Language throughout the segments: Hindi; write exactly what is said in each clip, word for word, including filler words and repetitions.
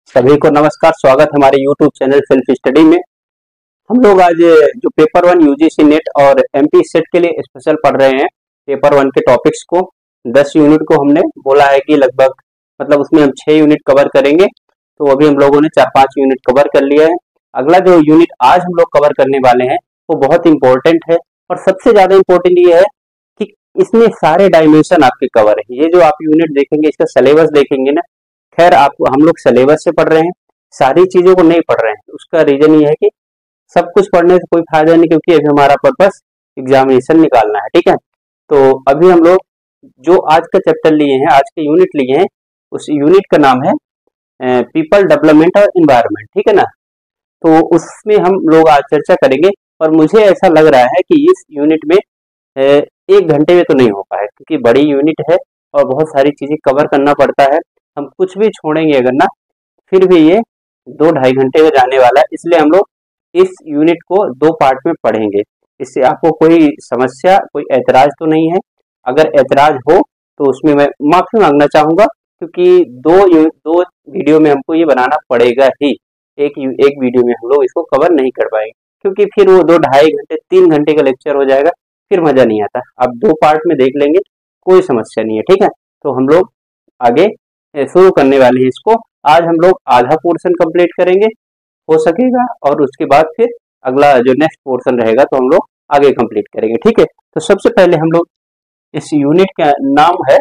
सभी को नमस्कार। स्वागत है हमारे यूट्यूब चैनल सेल्फ स्टडी में। हम लोग आज जो पेपर वन यूजीसी नेट और एमपी सेट के लिए स्पेशल पढ़ रहे हैं पेपर वन के टॉपिक्स को। दस यूनिट को हमने बोला है कि लगभग मतलब उसमें हम छह यूनिट कवर करेंगे, तो अभी हम लोगों ने चार पांच यूनिट कवर कर लिया है। अगला जो यूनिट आज हम लोग कवर करने वाले हैं वो बहुत इंपॉर्टेंट है और सबसे ज्यादा इंपॉर्टेंट ये है कि इसमें सारे डायमेंशन आपके कवर है। ये जो आप यूनिट देखेंगे इसका सिलेबस देखेंगे ना, खैर आप हम लोग सिलेबस से पढ़ रहे हैं, सारी चीजों को नहीं पढ़ रहे हैं। उसका रीजन ये है कि सब कुछ पढ़ने से कोई फायदा नहीं, क्योंकि अभी हमारा पर्पस एग्जामिनेशन निकालना है। ठीक है, तो अभी हम लोग जो आज का चैप्टर लिए हैं, आज के यूनिट लिए हैं, उस यूनिट का नाम है पीपल डेवलपमेंट और इन्वायरमेंट। ठीक है ना, तो उसमें हम लोग आज चर्चा करेंगे। और मुझे ऐसा लग रहा है कि इस यूनिट में एक घंटे में तो नहीं हो पाए, क्योंकि बड़ी यूनिट है और बहुत सारी चीजें कवर करना पड़ता है। हम कुछ भी छोड़ेंगे अगर ना, फिर भी ये दो ढाई घंटे में जाने वाला है। इसलिए हम लोग इस यूनिट को दो पार्ट में पढ़ेंगे। इससे आपको कोई समस्या, कोई ऐतराज तो नहीं है? अगर ऐतराज हो तो उसमें मैं माफी मांगना चाहूंगा, क्योंकि दो दो वीडियो में हमको ये बनाना पड़ेगा ही। एक एक वीडियो में हम लोग इसको कवर नहीं कर पाएंगे, क्योंकि फिर वो दो ढाई घंटे तीन घंटे का लेक्चर हो जाएगा, फिर मजा नहीं आता। अब दो पार्ट में देख लेंगे, कोई समस्या नहीं है। ठीक है, तो हम लोग आगे शुरू करने वाले हैं इसको। आज हम लोग आधा पोर्शन कंप्लीट करेंगे हो सकेगा, और उसके बाद फिर अगला जो नेक्स्ट पोर्शन रहेगा तो हम लोग आगे कंप्लीट करेंगे। ठीक है, तो सबसे पहले हम लोग इस यूनिट का नाम है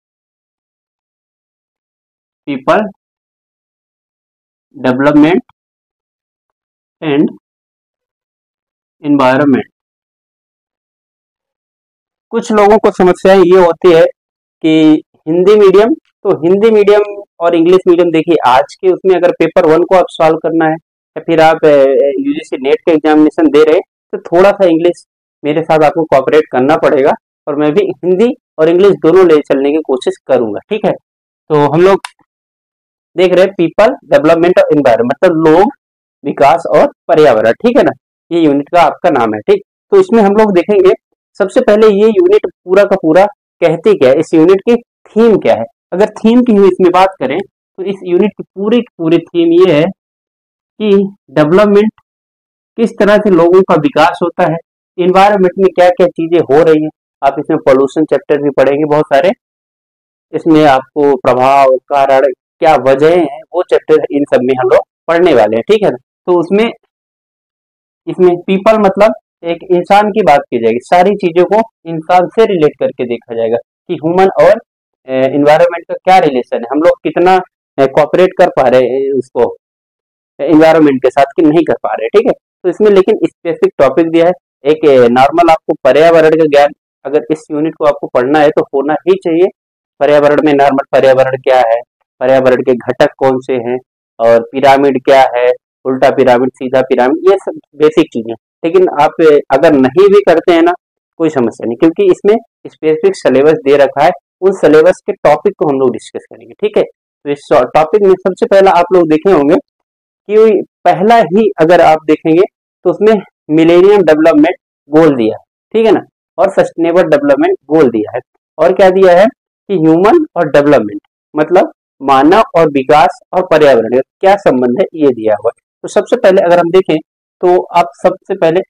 पीपल डेवलपमेंट एंड एनवायरनमेंट। कुछ लोगों को समस्याएं ये होती है कि हिंदी मीडियम, तो हिंदी मीडियम और इंग्लिश मीडियम, देखिए आज के उसमें अगर पेपर वन को आप सॉल्व करना है या फिर आप यूजीसी नेट का एग्जामिनेशन दे रहे हैं, तो थोड़ा सा इंग्लिश मेरे साथ आपको कोऑपरेट करना पड़ेगा, और मैं भी हिंदी और इंग्लिश दोनों ले चलने की कोशिश करूंगा। ठीक है, तो हम लोग देख रहे हैं पीपल डेवलपमेंट और एनवायरनमेंट, मतलब लोग, विकास और पर्यावरण। ठीक है ना, ये यूनिट का आपका नाम है। ठीक, तो इसमें हम लोग देखेंगे सबसे पहले ये यूनिट पूरा का पूरा कहती क्या है, इस यूनिट की थीम क्या है। अगर थीम की इसमें बात करें तो इस यूनिट की पूरी की पूरी थीम ये है कि डेवलपमेंट, किस तरह से लोगों का विकास होता है, इन्वायरमेंट में क्या क्या चीजें हो रही हैं। आप इसमें पोल्यूशन चैप्टर भी पढ़ेंगे बहुत सारे, इसमें आपको प्रभाव, कारण, क्या वजह है, वो चैप्टर इन सब में हम लोग पढ़ने वाले हैं। ठीक है ना, तो उसमें इसमें पीपल मतलब एक इंसान की बात की जाएगी, सारी चीजों को इंसान से रिलेट करके देखा जाएगा कि ह्यूमन और इन्वायरमेंट का क्या रिलेशन है, हम लोग कितना कोऑपरेट कर पा रहे हैं उसको इन्वायरमेंट के साथ कि नहीं कर पा रहे। ठीक है, तो इसमें लेकिन स्पेसिफिक टॉपिक दिया है। एक नॉर्मल आपको पर्यावरण का ज्ञान अगर इस यूनिट को आपको पढ़ना है तो होना ही चाहिए। पर्यावरण में नॉर्मल पर्यावरण क्या है, पर्यावरण के घटक कौन से हैं, और पिरामिड क्या है, उल्टा पिरामिड, सीधा पिरामिड, ये सब बेसिक चीजें। लेकिन आप अगर नहीं भी करते हैं ना, कोई समस्या नहीं, क्योंकि इसमें स्पेसिफिक सिलेबस दे रखा है। उस सिलेबस के टॉपिक को हम लोग डिस्कस करेंगे। ठीक है, तो इस टॉपिक में सबसे पहला आप लोग देखे होंगे कि पहला ही अगर आप देखेंगे तो उसमें मिलेनियम डेवलपमेंट गोल दिया है। ठीक है ना, और सस्टेनेबल डेवलपमेंट गोल दिया है, और क्या दिया है कि ह्यूमन और डेवलपमेंट मतलब मानव और विकास और पर्यावरण का क्या संबंध है, ये दिया हुआ है। तो सबसे पहले अगर हम देखें तो आप सबसे पहले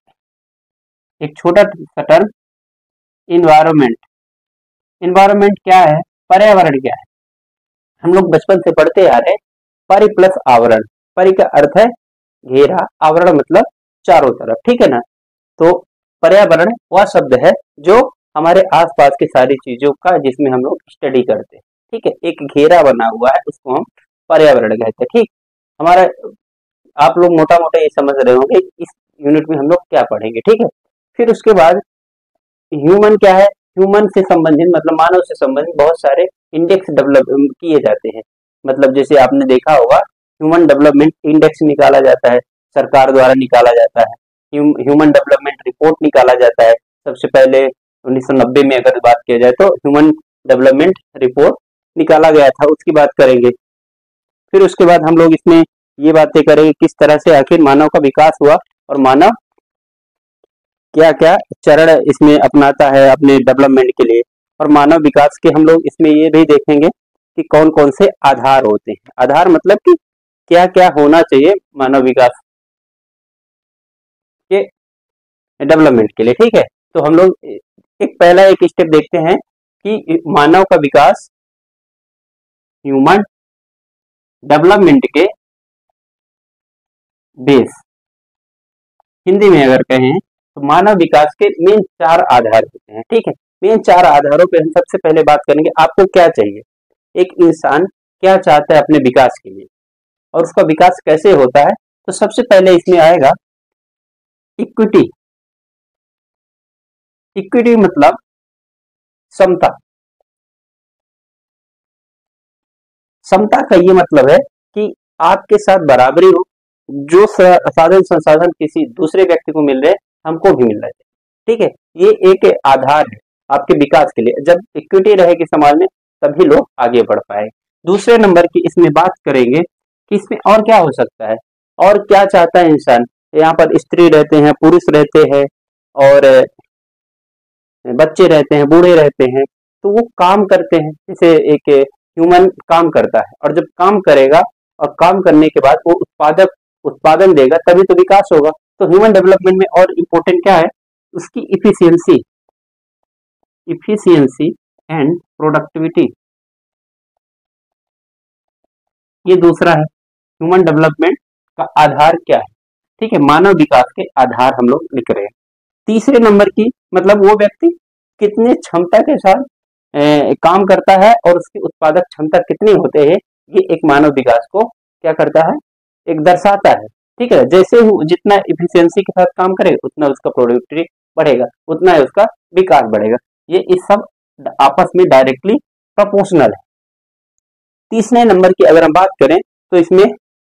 एक छोटा सा टर्म इन्वायरमेंट, इन्वायरमेंट क्या है, पर्यावरण क्या है, हम लोग बचपन से पढ़ते आ रहे हैं। परि प्लस आवरण, परि का अर्थ है घेरा, आवरण मतलब चारों तरफ। ठीक है ना, तो पर्यावरण वह शब्द है जो हमारे आसपास की सारी चीजों का, जिसमें हम लोग स्टडी करते हैं। ठीक है, एक घेरा बना हुआ है, उसको हम पर्यावरण कहते हैं। ठीक, हमारा आप लोग मोटा मोटा ये समझ रहे होंगे इस यूनिट में हम लोग क्या पढ़ेंगे। ठीक है, फिर उसके बाद ह्यूमन क्या है, ह्यूमन से संबंधित मतलब मानव से संबंधित बहुत सारे इंडेक्स डेवलप किए जाते हैं। मतलब जैसे आपने देखा होगा ह्यूमन डेवलपमेंट इंडेक्स निकाला जाता है, सरकार द्वारा निकाला जाता है। ह्यूमन डेवलपमेंट रिपोर्ट निकाला जाता है। सबसे पहले उन्नीस सौ नब्बे में अगर बात किया जाए तो ह्यूमन डेवलपमेंट रिपोर्ट निकाला गया था, उसकी बात करेंगे। फिर उसके बाद हम लोग इसमें ये बातें करेंगे किस तरह से आखिर मानव का विकास हुआ, और मानव क्या क्या चरण इसमें अपनाता है अपने डेवलपमेंट के लिए, और मानव विकास के हम लोग इसमें ये भी देखेंगे कि कौन कौन से आधार होते हैं। आधार मतलब कि क्या क्या होना चाहिए मानव विकास के डेवलपमेंट के लिए, ठीक है। तो हम लोग एक पहला एक स्टेप देखते हैं कि मानव का विकास ह्यूमन डेवलपमेंट के बेस, हिंदी में अगर कहें तो मानव विकास के मेन चार आधार होते हैं, ठीक है। मेन चार आधारों पे हम सबसे पहले बात करेंगे आपको क्या चाहिए, एक इंसान क्या चाहता है अपने विकास के लिए और उसका विकास कैसे होता है। तो सबसे पहले इसमें आएगा इक्विटी। इक्विटी मतलब समता। समता का ये मतलब है कि आपके साथ बराबरी हो, जो साधन संसाधन किसी दूसरे व्यक्ति को मिल रहे हमको भी मिल रहे थे, ठीक है। ये एक आधार है आपके विकास के लिए। जब इक्विटी रहेगी समाज में तभी लोग आगे बढ़ पाए। दूसरे नंबर की इसमें बात करेंगे कि इसमें और क्या हो सकता है, और क्या चाहता है इंसान। यहाँ पर स्त्री रहते हैं, पुरुष रहते हैं और बच्चे रहते हैं, बूढ़े रहते हैं, तो वो काम करते हैं। जैसे एक ह्यूमन काम करता है और जब काम करेगा और काम करने के बाद वो उत्पादक उत्पादन देगा तभी तो विकास होगा। तो ह्यूमन डेवलपमेंट में और इम्पोर्टेंट क्या है, उसकी इफिशियंसी इफिशियंसी एंड प्रोडक्टिविटी, ये दूसरा है। ह्यूमन डेवलपमेंट का आधार क्या है, ठीक है, मानव विकास के आधार हम लोग लिख रहे हैं। तीसरे नंबर की मतलब वो व्यक्ति कितने क्षमता के साथ ए, काम करता है और उसकी उत्पादक क्षमता कितनी होते हैं, ये एक मानव विकास को क्या करता है, एक दर्शाता है, ठीक है। जैसे ही जितना इफिशियंसी के साथ काम करेगा उतना उसका प्रोडक्टिविटी बढ़ेगा, उतना ही उसका विकास बढ़ेगा। ये इस सब आपस में डायरेक्टली प्रोपोर्शनल है। तीसरे नंबर की अगर हम बात करें तो इसमें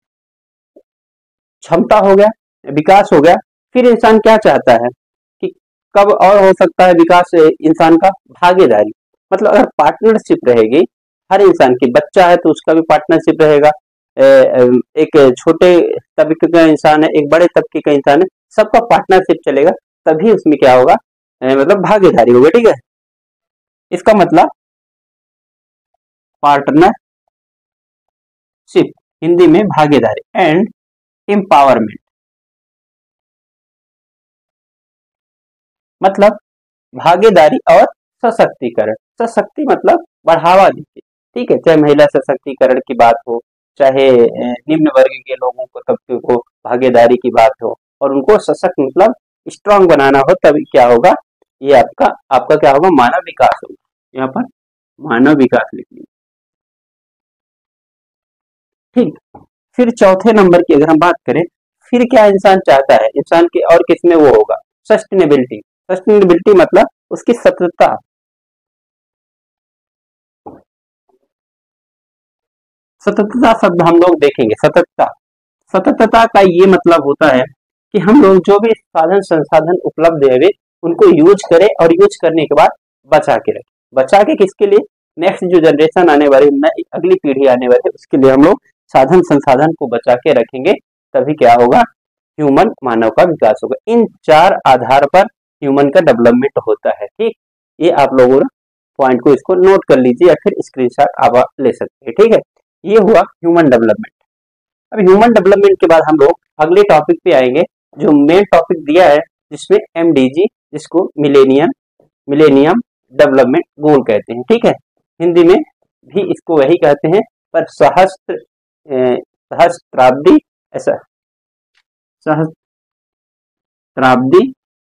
क्षमता हो गया, विकास हो गया। फिर इंसान क्या चाहता है कि कब और हो सकता है विकास इंसान का, भागीदारी। मतलब अगर पार्टनरशिप रहेगी, हर इंसान की, बच्चा है तो उसका भी पार्टनरशिप रहेगा, एक छोटे तबके का इंसान है, एक बड़े तबके का इंसान है, सबका पार्टनरशिप चलेगा तभी उसमें क्या होगा, मतलब भागीदारी होगी, ठीक है। इसका मतलब पार्टनरशिप, हिंदी में भागीदारी, एंड एम्पावरमेंट मतलब भागीदारी और सशक्तिकरण। सशक्ति मतलब बढ़ावा दीजिए, ठीक है, चाहे महिला सशक्तिकरण की बात हो, चाहे निम्न वर्ग के लोगों को, तबके को भागीदारी की बात हो, और उनको सशक्त मतलब स्ट्रांग बनाना हो, तभी क्या होगा, ये आपका आपका क्या होगा, मानव विकास होगा। यहाँ पर मानव विकास लिख लीजिए, ठीक। फिर चौथे नंबर की अगर हम बात करें, फिर क्या इंसान चाहता है, इंसान के और किसमें वो होगा, सस्टेनेबिलिटी। सस्टेनेबिलिटी मतलब उसकी सततता। सततता शब्द हम लोग देखेंगे। सततता सततता का ये मतलब होता है कि हम लोग जो भी साधन संसाधन उपलब्ध है उनको यूज करें और यूज करने के बाद बचा के रखें। बचा के किसके लिए, नेक्स्ट जो जनरेशन आने वाली, अगली पीढ़ी आने वाली, उसके लिए हम लोग साधन संसाधन को बचा के रखेंगे, तभी क्या होगा, ह्यूमन मानव का विकास होगा। इन चार आधार पर ह्यूमन का डेवलपमेंट होता है, ठीक। ये आप लोगों ने पॉइंट को इसको नोट कर लीजिए या फिर स्क्रीनशॉट आप ले सकते हैं, ठीक है। ये हुआ ह्यूमन डेवलपमेंट। अब ह्यूमन डेवलपमेंट के बाद हम लोग अगले टॉपिक पे आएंगे, जो मेन टॉपिक दिया है जिसमें एमडीजी, जिसको मिलेनियम मिलेनियम डेवलपमेंट गोल कहते हैं, ठीक है। हिंदी में भी इसको वही कहते हैं, पर सहस्त्र सहस्त्राब्दी ऐसा सहस्त्राब्दी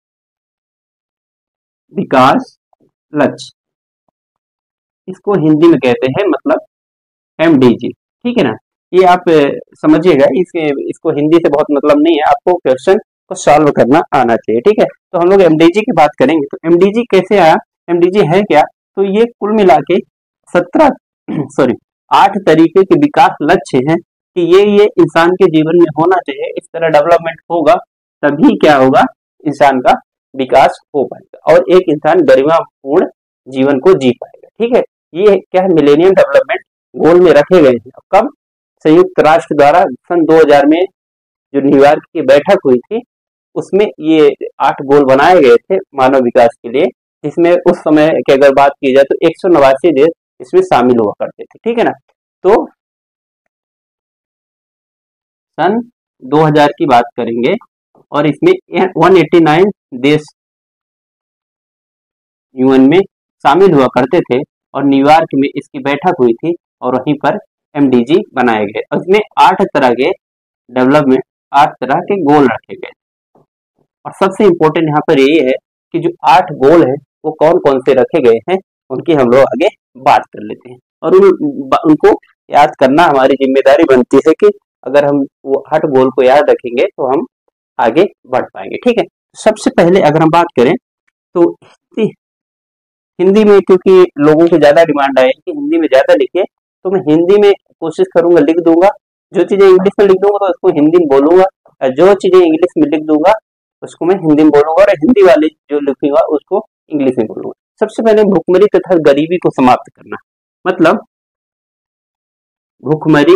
विकास लक्ष्य, इसको हिंदी में कहते हैं मतलब एमडीजी, ठीक है ना। ये आप समझिएगा, इसके इसको हिंदी से बहुत मतलब नहीं है, आपको क्वेश्चन को सॉल्व करना आना चाहिए, ठीक है। तो हम लोग एमडीजी की बात करेंगे। तो एमडीजी कैसे आया, एमडीजी है क्या, तो ये कुल मिला के सत्रह सॉरी आठ तरीके के विकास लक्ष्य हैं कि ये ये इंसान के जीवन में होना चाहिए। इस तरह डेवलपमेंट होगा तभी क्या होगा, इंसान का विकास हो पाएगा और एक इंसान गरिमापूर्ण जीवन को जी पाएगा, ठीक है। ये क्या है, मिलेनियम डेवलपमेंट गोल में रखे गए हैं। कब, संयुक्त राष्ट्र द्वारा सन दो हज़ार में जो न्यूयॉर्क की बैठक हुई थी, उसमें ये आठ गोल बनाए गए थे मानव विकास के लिए, जिसमें उस समय की अगर बात की जाए तो एक सौ नवासी देश इसमें शामिल हुआ करते थे, ठीक है ना। तो सन दो हज़ार की बात करेंगे और इसमें एक सौ नवासी देश यूएन में शामिल हुआ करते थे और न्यूयॉर्क में इसकी बैठक हुई थी और वहीं पर एमडीजी बनाए गए और इसमें आठ तरह के डेवलपमेंट आठ तरह के गोल रखे गए और सबसे इम्पोर्टेंट यहाँ पर यही है कि जो आठ गोल है वो कौन कौन से रखे गए हैं उनकी हम लोग आगे बात कर लेते हैं और उन उनको याद करना हमारी जिम्मेदारी बनती है कि अगर हम वो आठ गोल को याद रखेंगे तो हम आगे बढ़ पाएंगे, ठीक है। सबसे पहले अगर हम बात करें तो हिंदी में, क्योंकि लोगों को ज्यादा डिमांड आए कि हिंदी में ज्यादा लिखिए, तो मैं हिंदी में कोशिश करूंगा लिख दूंगा। जो चीजें इंग्लिश में लिख दूंगा तो उसको हिंदी में बोलूंगा, जो चीजें इंग्लिश में लिख दूंगा उसको मैं हिंदी में बोलूंगा और हिंदी वाले जो लिखूंगा उसको इंग्लिश में बोलूंगा। सबसे पहले भूखमरी तथा गरीबी को समाप्त करना, मतलब भूखमरी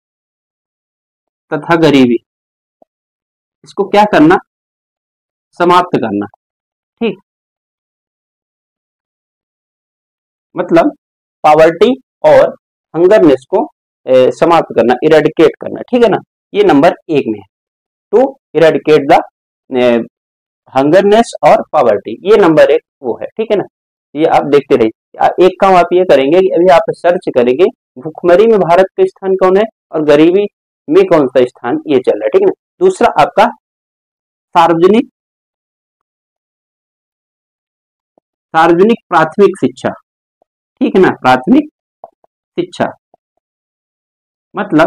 तथा गरीबी, इसको क्या करना, समाप्त करना, ठीक। मतलब पावर्टी और हंगरनेस को ए, समाप्त करना, इरेडिकेट करना, ठीक है ना। ये नंबर एक में है, टू इरेडिकेट द हंगरनेस और पावर्टी, ये नंबर एक वो है, ठीक है ना। ये आप देखते रहिए। एक काम आप ये करेंगे कि अभी आप सर्च करेंगे भूखमरी में भारत का स्थान कौन है और गरीबी में कौन सा स्थान, ये चल रहा है, ठीक है ना। दूसरा आपका सार्वजनिक सार्वजनिक प्राथमिक शिक्षा, ठीक है ना। प्राथमिक शिक्षा मतलब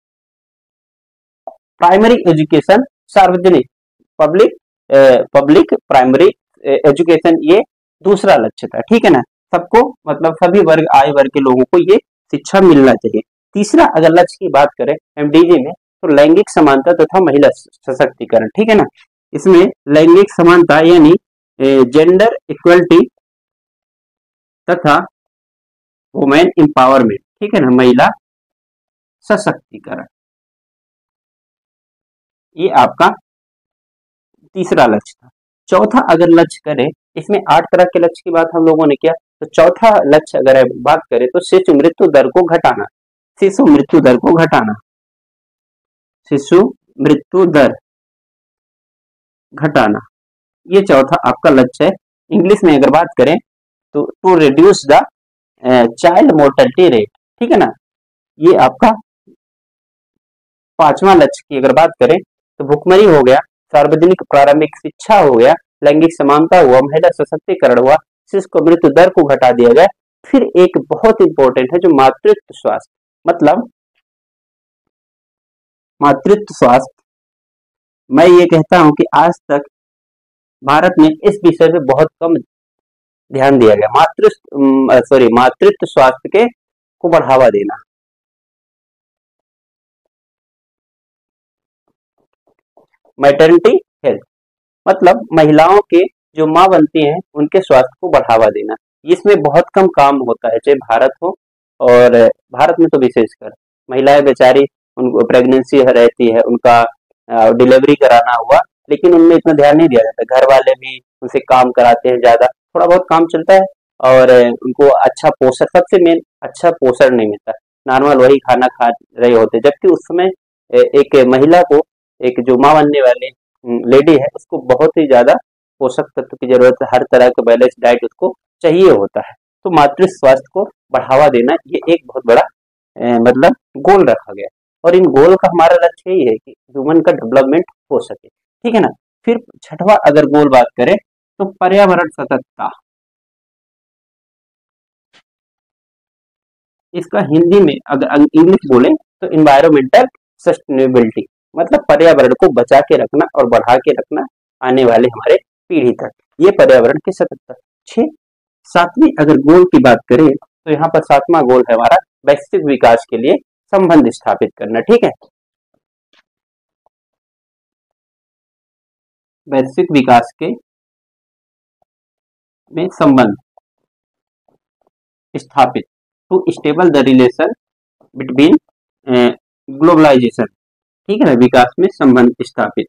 प्राइमरी एजुकेशन, सार्वजनिक पब्लिक पब्लिक प्राइमरी एजुकेशन, ये दूसरा लक्ष्य था, ठीक है ना। सबको मतलब सभी वर्ग आय वर्ग के लोगों को ये शिक्षा मिलना चाहिए। तीसरा अगर लक्ष्य की बात करें एमडीजी में तो लैंगिक समानता तथा महिला सशक्तिकरण, ठीक है ना। इसमें लैंगिक समानता यानी जेंडर इक्वलिटी तथा वुमेन एम्पावरमेंट, ठीक है ना, महिला सशक्तिकरण, ये आपका तीसरा लक्ष्य था। चौथा अगर लक्ष्य करें, इसमें आठ तरह के लक्ष्य की बात हम लोगों ने किया, तो चौथा लक्ष्य अगर बात करें तो शिशु मृत्यु दर को घटाना, शिशु मृत्यु दर को घटाना, शिशु मृत्यु दर घटाना, ये चौथा आपका लक्ष्य है। इंग्लिश में अगर बात करें तो to reduce the child mortality rate, ठीक है ना। ये आपका पांचवा लक्ष्य की अगर बात करें तो भुखमरी हो गया, सार्वजनिक प्रारंभिक शिक्षा हो गया, लैंगिक समानता हुआ, महिला सशक्तिकरण हुआ, शिशु मृत्यु दर को घटा दिया गया। फिर एक बहुत इंपॉर्टेंट है जो मातृत्व स्वास्थ्य, मतलब मातृत्व स्वास्थ्य, मैं ये कहता हूं कि आज तक भारत में इस विषय पे बहुत कम ध्यान दिया गया। मातृत्व सॉरी मातृत्व स्वास्थ्य के को बढ़ावा देना, मैटरनिटी हेल्थ, मतलब महिलाओं के जो माँ बनती हैं उनके स्वास्थ्य को बढ़ावा देना। इसमें बहुत कम काम होता है, चाहे भारत हो और भारत में तो विशेषकर महिलाएं बेचारी उनको प्रेगनेंसी रहती है, उनका डिलीवरी कराना हुआ, लेकिन उनमें इतना ध्यान नहीं दिया जाता। घर वाले भी उनसे काम कराते हैं, ज्यादा थोड़ा बहुत काम चलता है और उनको अच्छा पोषण, सबसे मेन अच्छा पोषण नहीं मिलता, नॉर्मल वही खाना खा रहे होते। जबकि उस समय एक महिला को, एक जो माँ बनने वाली लेडी है, उसको बहुत ही ज्यादा पोषक तत्व की जरूरत है, हर तरह का बैलेंस डाइट उसको चाहिए होता है। तो मातृ स्वास्थ्य को बढ़ावा देना ये एक बहुत बड़ा ए, मतलब गोल रखा गया और इन गोल का हमारा लक्ष्य यही है कि ह्यूमन का डेवलपमेंट हो सके, ठीक है ना। फिर छठवां अगर गोल बात करें तो पर्यावरण सततता, इसका हिंदी में अगर इंग्लिश बोले तो इन्वायरमेंटल सस्टेनेबिलिटी, मतलब पर्यावरण को बचा के रखना और बढ़ा के रखना आने वाले हमारे पीढ़ी तक, ये पर्यावरण की सततता। छह सातवीं अगर गोल की बात करें तो यहाँ पर सातवां गोल है हमारा वैश्विक विकास के लिए संबंध स्थापित करना, ठीक है। वैश्विक विकास के में संबंध स्थापित, to stable the relation between globalisation, ठीक है ना, विकास में संबंध स्थापित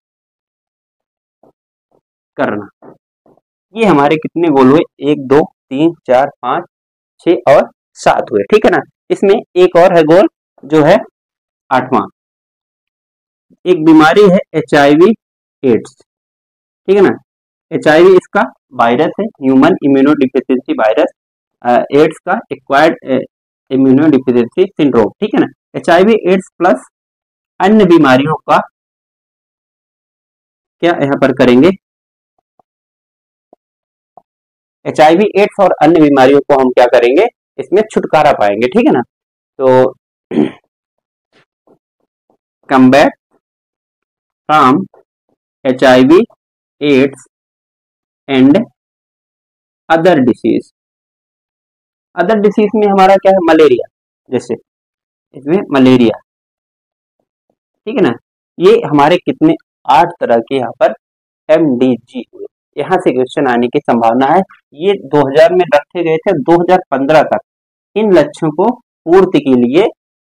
करना। ये हमारे कितने गोल हुए, एक दो तीन चार पाँच छः और सात हुए, ठीक है ना। इसमें एक और है गोल जो है आठवां, एक बीमारी है एच आई वी एड्स, ठीक है ना। एच आई वी इसका वायरस है, ह्यूमन इम्यूनोडिफिशियंसी वायरस, एड्स का एक्वायर्ड इम्यूनोडिफिशियंसी सिंड्रोम, ठीक है ना। H I V AIDS plus अन्य बीमारियों का क्या यहाँ पर करेंगे, एच आई वी एड्स और अन्य बीमारियों को हम क्या करेंगे, इसमें छुटकारा पाएंगे, ठीक है ना। तो combat from H I V AIDS and other disease, other disease में हमारा क्या है, मलेरिया, जैसे इसमें मलेरिया, ठीक है ना। ये हमारे कितने आठ तरह के यहाँ पर एम डी जी हुए, यहाँ से क्वेश्चन आने की संभावना है। ये दो हज़ार में रखे गए थे, दो हज़ार पंद्रह तक इन लक्ष्यों को पूर्ति के लिए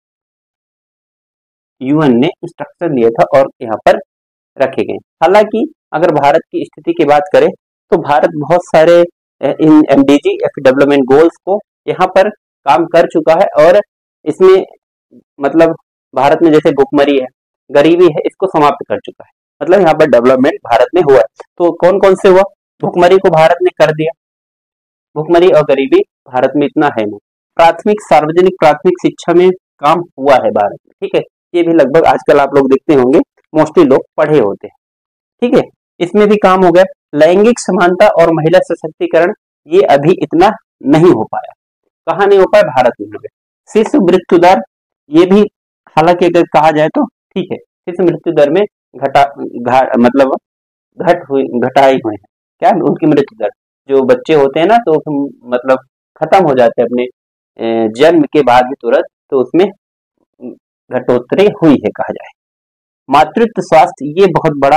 यूएन ने इंस्ट्रक्शन दिया था और यहाँ पर रखे गए। हालांकि अगर भारत की स्थिति की बात करें तो भारत बहुत सारे इन एमडीजी डेवलपमेंट गोल्स को यहाँ पर काम कर चुका है और इसमें मतलब भारत में जैसे भुखमरी है, गरीबी है, इसको समाप्त कर चुका है। मतलब यहाँ पर डेवलपमेंट भारत में हुआ है। तो कौन कौन से हुआ, भुखमरी को भारत ने कर दिया, भुखमरी और गरीबी भारत में इतना है नहीं। प्राथमिक सार्वजनिक प्राथमिक शिक्षा में काम हुआ है भारत में, ठीक है। ये भी लगभग आजकल आप लोग देखते होंगे मोस्टली लोग पढ़े होते हैं, ठीक है, इसमें भी काम हो गया। लैंगिक समानता और महिला सशक्तिकरण ये अभी इतना नहीं हो पाया, कहाँ नहीं हो पाया, भारत में हो गया। शिशु मृत्यु दर ये भी हालांकि अगर कहा जाए तो ठीक है, शिशु मृत्यु दर में घटा घा, मतलब घट हुई घटाई हुई है, क्या उनकी मृत्यु दर, जो बच्चे होते हैं ना तो मतलब खत्म हो जाते हैं अपने जन्म के बाद भी तुरंत, तो उसमें घटोत्तरी हुई है कहा जाए। मातृत्व स्वास्थ्य ये बहुत बड़ा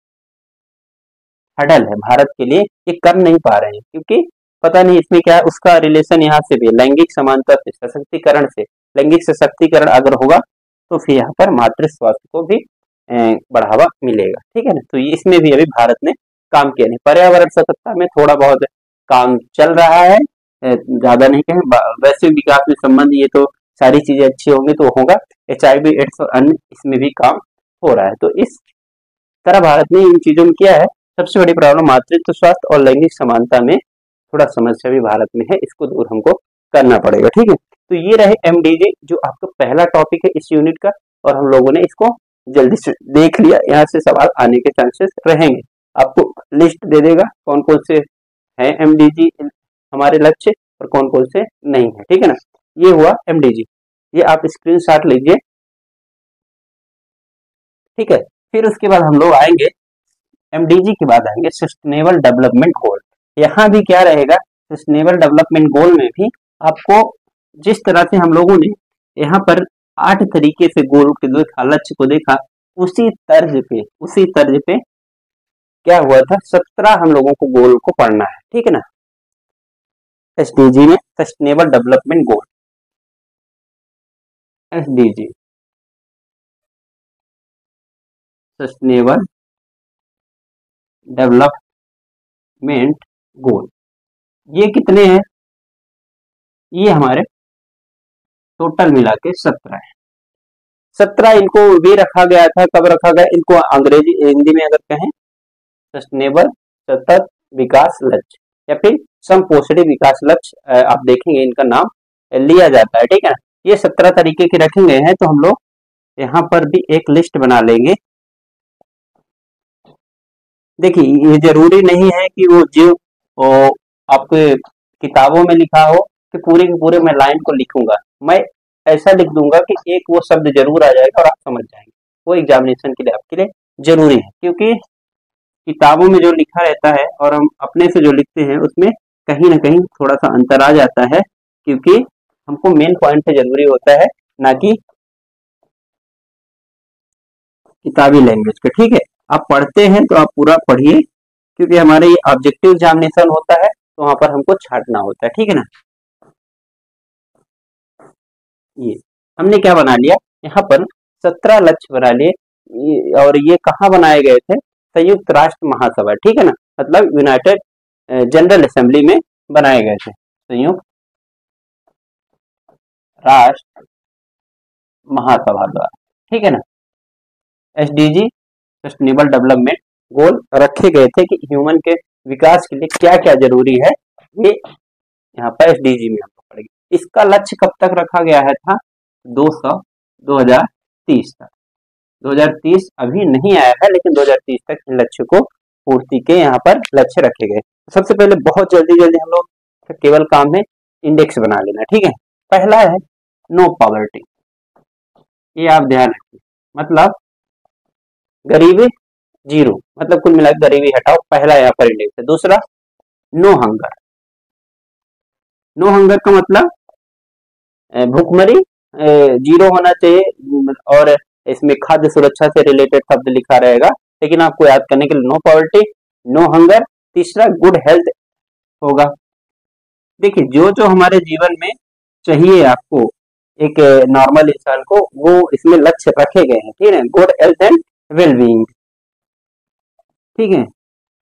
हडल है भारत के लिए, ये कर नहीं पा रहे हैं क्योंकि पता नहीं इसमें क्या है। उसका रिलेशन यहाँ से भी लैंगिक समानता से, सशक्तिकरण से, लैंगिक सशक्तिकरण अगर होगा तो फिर यहाँ पर मातृ स्वास्थ्य को भी बढ़ावा मिलेगा, ठीक है ना। तो इसमें भी अभी भारत ने काम किया नहीं। पर्यावरण सतर्कता में थोड़ा बहुत काम चल रहा है, ज्यादा नहीं कहें। वैश्विक विकास में संबंध ये तो सारी चीजें अच्छी होंगी तो होगा। एच आई वी एड्स और अन्य इसमें भी काम हो रहा है। तो इस तरह भारत ने इन चीजों में किया है। सबसे बड़ी प्रॉब्लम मातृत्व स्वास्थ्य और लैंगिक समानता में थोड़ा समस्या भी भारत में है, इसको दूर हमको करना पड़ेगा, ठीक है। तो ये रहे एमडीजी जो आपका पहला टॉपिक है इस यूनिट का, और हम लोगों ने इसको जल्दी से देख लिया। यहाँ से सवाल आने के चांसेस रहेंगे। आपको लिस्ट दे देगा कौन कौन से हैं एमडीजी हमारे लक्ष्य और कौन कौन से नहीं है, ठीक है ना। ये हुआ एमडीजी, ये आप स्क्रीनशॉट लीजिए, ठीक है। फिर उसके बाद हम लोग आएंगे एमडीजी के बाद आएंगे सस्टेनेबल डेवलपमेंट गोल। यहाँ भी क्या रहेगा, सस्टेनेबल डेवलपमेंट गोल में भी आपको जिस तरह से हम लोगों ने यहाँ पर आठ तरीके से गोल के देखा, लक्ष्य को देखा, उसी तर्ज पे उसी तर्ज पे क्या हुआ था, सत्रह हम लोगों को गोल को पढ़ना है, ठीक है ना। एसडीजी में sustainable development goal, SDG sustainable development goal, ये कितने हैं, ये हमारे टोटल मिला के सत्रह है। सत्रह इनको भी रखा गया था, कब रखा गया इनको, अंग्रेजी हिंदी में अगर कहें सस्टेनेबल सतत विकास लक्ष्य या फिर समपोषणी विकास लक्ष्य, आप देखेंगे इनका नाम लिया जाता है, ठीक है ना। ये सत्रह तरीके के रखे गए हैं, तो हम लोग यहाँ पर भी एक लिस्ट बना लेंगे। देखिए ये जरूरी नहीं है कि वो जो आपके किताबों में लिखा हो कि पूरे के पूरे मैं लाइन को लिखूंगा, मैं ऐसा लिख दूंगा कि एक वो शब्द जरूर आ जाएगा और आप समझ जाएंगे। वो एग्जामिनेशन के लिए आपके लिए जरूरी है, क्योंकि किताबों में जो लिखा रहता है और हम अपने से जो लिखते हैं उसमें कहीं ना कहीं थोड़ा सा अंतर आ जाता है, क्योंकि हमको मेन पॉइंट पे जरूरी होता है, ना कि किताबी लैंग्वेज पे, ठीक है। आप पढ़ते हैं तो आप पूरा पढ़िए, क्योंकि हमारे ये ऑब्जेक्टिव एग्जामिनेशन होता है तो वहां पर हमको छांटना होता है, ठीक है ना। ये हमने क्या बना लिया, यहाँ पर सत्रह लक्ष्य बना लिए, और ये कहाँ बनाए गए थे, संयुक्त राष्ट्र महासभा, ठीक है ना, मतलब यूनाइटेड जनरल असेंबली में बनाए गए थे संयुक्त राष्ट्र महासभा द्वारा, ठीक है ना। एसडीजी सस्टेनेबल डेवलपमेंट गोल रखे गए थे कि ह्यूमन के विकास के लिए क्या क्या जरूरी है, ये यहाँ पर एसडीजी में हमको पड़ेगी। इसका लक्ष्य कब तक रखा गया है था दो सौ दो हजार तीस तक। दो हजार तीस अभी नहीं आया है, लेकिन दो हजार तीस तक इन लक्ष्य को पूर्ति के यहाँ पर लक्ष्य रखे गए। सबसे पहले बहुत जल्दी जल्दी हम लोग केवल काम है इंडेक्स बना लेना, ठीक है। पहला है नो पॉवर्टी, ये आप ध्यान रखिए, मतलब गरीबी जीरो, मतलब कुल मिलाकर गरीबी हटाओ, पहला यहाँ पर इंडेक्स है। दूसरा नो हंगर, नो हंगर का मतलब भूखमरी जीरो होना चाहिए, और इसमें खाद्य सुरक्षा से रिलेटेड शब्द लिखा रहेगा, लेकिन आपको याद करने के लिए नो पॉवर्टी, नो हंगर। तीसरा गुड हेल्थ होगा। देखिए जो जो हमारे जीवन में चाहिए आपको एक नॉर्मल इंसान को, वो इसमें लक्ष्य रखे गए हैं, ठीक है। गुड हेल्थ एंड वेलबींग, ठीक है।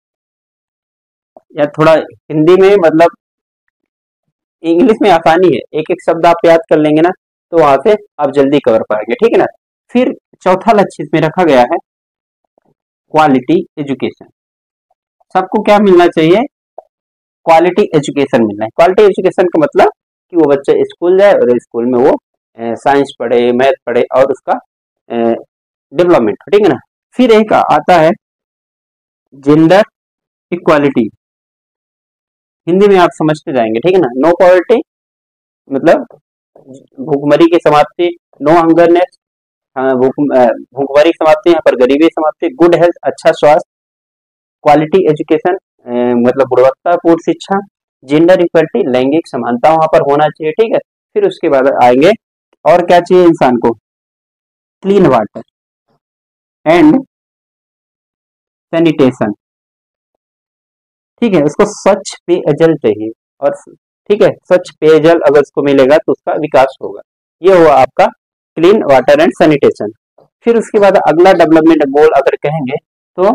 या थोड़ा हिंदी में, मतलब इंग्लिश में आसानी है, एक एक शब्द आप याद कर लेंगे ना तो वहां से आप जल्दी कवर पाएंगे, ठीक है ना। फिर चौथा लक्ष्य इसमें रखा गया है क्वालिटी एजुकेशन। सबको क्या मिलना चाहिए, क्वालिटी एजुकेशन मिलना है। क्वालिटी एजुकेशन का मतलब कि वो बच्चा स्कूल जाए और स्कूल में वो साइंस पढ़े, मैथ पढ़े और उसका डेवलपमेंट, ठीक है ना। फिर एक आता है जेंडर इक्वालिटी, हिंदी में आप समझते जाएंगे, ठीक है ना। नो पॉवर्टी मतलब भूखमरी की समाप्ति, नो हंगरनेस भूखमरी की समाप्ति, यहाँ पर गरीबी की समाप्ति, गुड हेल्थ अच्छा स्वास्थ्य, क्वालिटी एजुकेशन मतलब गुणवत्तापूर्ण शिक्षा, जेंडर इक्वलिटी लैंगिक समानता वहां पर होना चाहिए, ठीक है। फिर उसके बाद आएंगे और क्या चाहिए इंसान को, क्लीन वाटर एंड सैनिटेशन, ठीक है। उसको स्वच्छ पेयजल चाहिए, और ठीक है स्वच्छ पेयजल अगर उसको मिलेगा तो उसका विकास होगा। ये हुआ आपका क्लीन वाटर एंड सैनिटेशन। फिर उसके बाद अगला डेवलपमेंट गोल अगर कहेंगे तो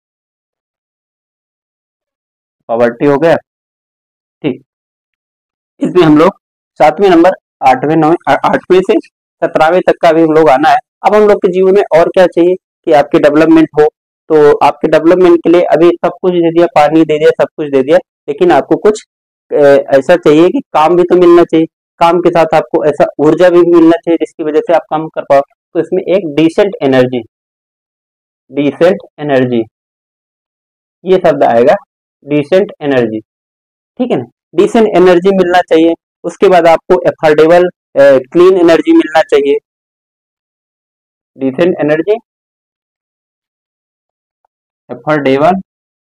पॉवर्टी हो गया, ठीक। इसमें हम लोग सातवें नंबर, आठवें नौवें आठवें से सत्रहवें तक का भी हम लोग आना है। अब हम लोग के जीवन में और क्या चाहिए कि आपकी डेवलपमेंट हो, तो आपके डेवलपमेंट के लिए अभी सब कुछ दे दिया, पानी दे दिया, सब कुछ दे दिया, लेकिन आपको कुछ ऐसा चाहिए कि काम भी तो मिलना चाहिए। काम के साथ आपको ऐसा ऊर्जा भी मिलना चाहिए जिसकी वजह से आप काम कर पाओ। तो इसमें एक डिसेंट एनर्जी, डिसेंट एनर्जी ये शब्द आएगा, डिसेंट एनर्जी, ठीक है ना। डिसेंट एनर्जी मिलना चाहिए। उसके बाद आपको एफोर्डेबल क्लीन एनर्जी मिलना चाहिए, decent energy, affordable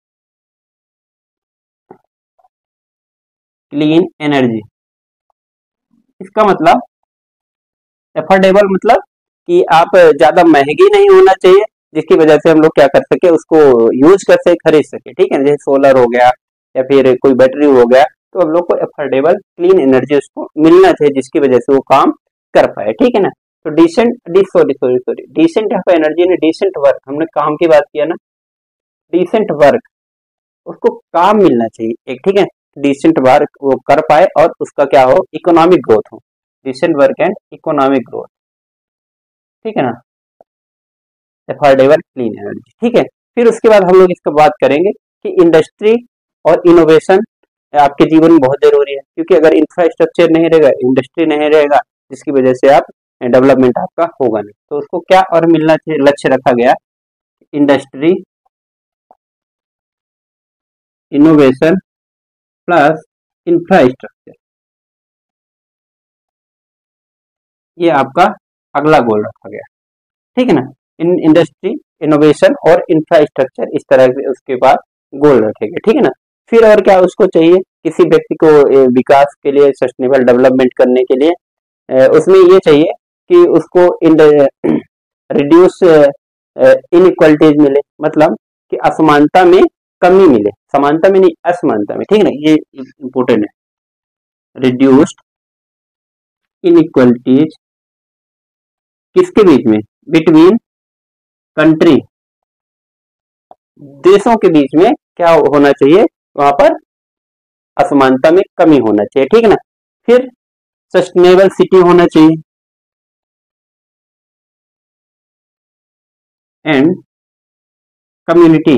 clean energy. इसका मतलब एफोर्डेबल मतलब कि आप ज्यादा महंगी नहीं होना चाहिए, जिसकी वजह से हम लोग क्या कर सके, उसको यूज कर सके, खरीद सके, ठीक है। जैसे सोलर हो गया या फिर कोई बैटरी हो गया, तो हम लोग को एफोर्डेबल क्लीन एनर्जी उसको मिलना चाहिए जिसकी वजह से वो काम कर पाए, ठीक है ना। तो decent sorry sorry sorry decent यहाँ पे एनर्जी ने डिसेंट वर्क, हमने काम की बात किया ना, डिसेंट वर्क उसको काम मिलना चाहिए एक, ठीक है। डिसेंट वर्क वो कर पाए और उसका क्या हो, इकोनॉमिक ग्रोथ हो, decent work and economic growth, ठीक है ना। एफोर्डेबल क्लीन एनर्जी, ठीक है। फिर उसके बाद हम लोग इसको बात करेंगे कि इंडस्ट्री और इनोवेशन आपके जीवन में बहुत जरूरी है, क्योंकि अगर इंफ्रास्ट्रक्चर नहीं रहेगा, इंडस्ट्री नहीं रहेगा, जिसकी वजह से आप डेवलपमेंट आपका होगा नहीं। तो उसको क्या और मिलना चाहिए, लक्ष्य रखा गया इंडस्ट्री, इनोवेशन प्लस इंफ्रास्ट्रक्चर, ये आपका अगला गोल रखा गया, ठीक है ना। इन इंडस्ट्री, इनोवेशन और इंफ्रास्ट्रक्चर इस तरह से उसके बाद गोल रखेंगे, ठीक है ना। फिर और क्या उसको चाहिए, किसी व्यक्ति को विकास के लिए, सस्टेनेबल डेवलपमेंट करने के लिए उसमें ये चाहिए कि उसको रिड्यूस इनइक्वालिटीज मिले, मतलब कि असमानता में कमी मिले, समानता में नहीं असमानता में, ठीक है ना, ये इंपोर्टेंट है। रिड्यूस्ड इनइक्वालिटीज किसके बीच में, बिटवीन कंट्री, देशों के बीच में क्या होना चाहिए, वहां पर असमानता में कमी होना चाहिए, ठीक है ना। फिर सस्टेनेबल सिटी होना चाहिए एंड कम्युनिटी,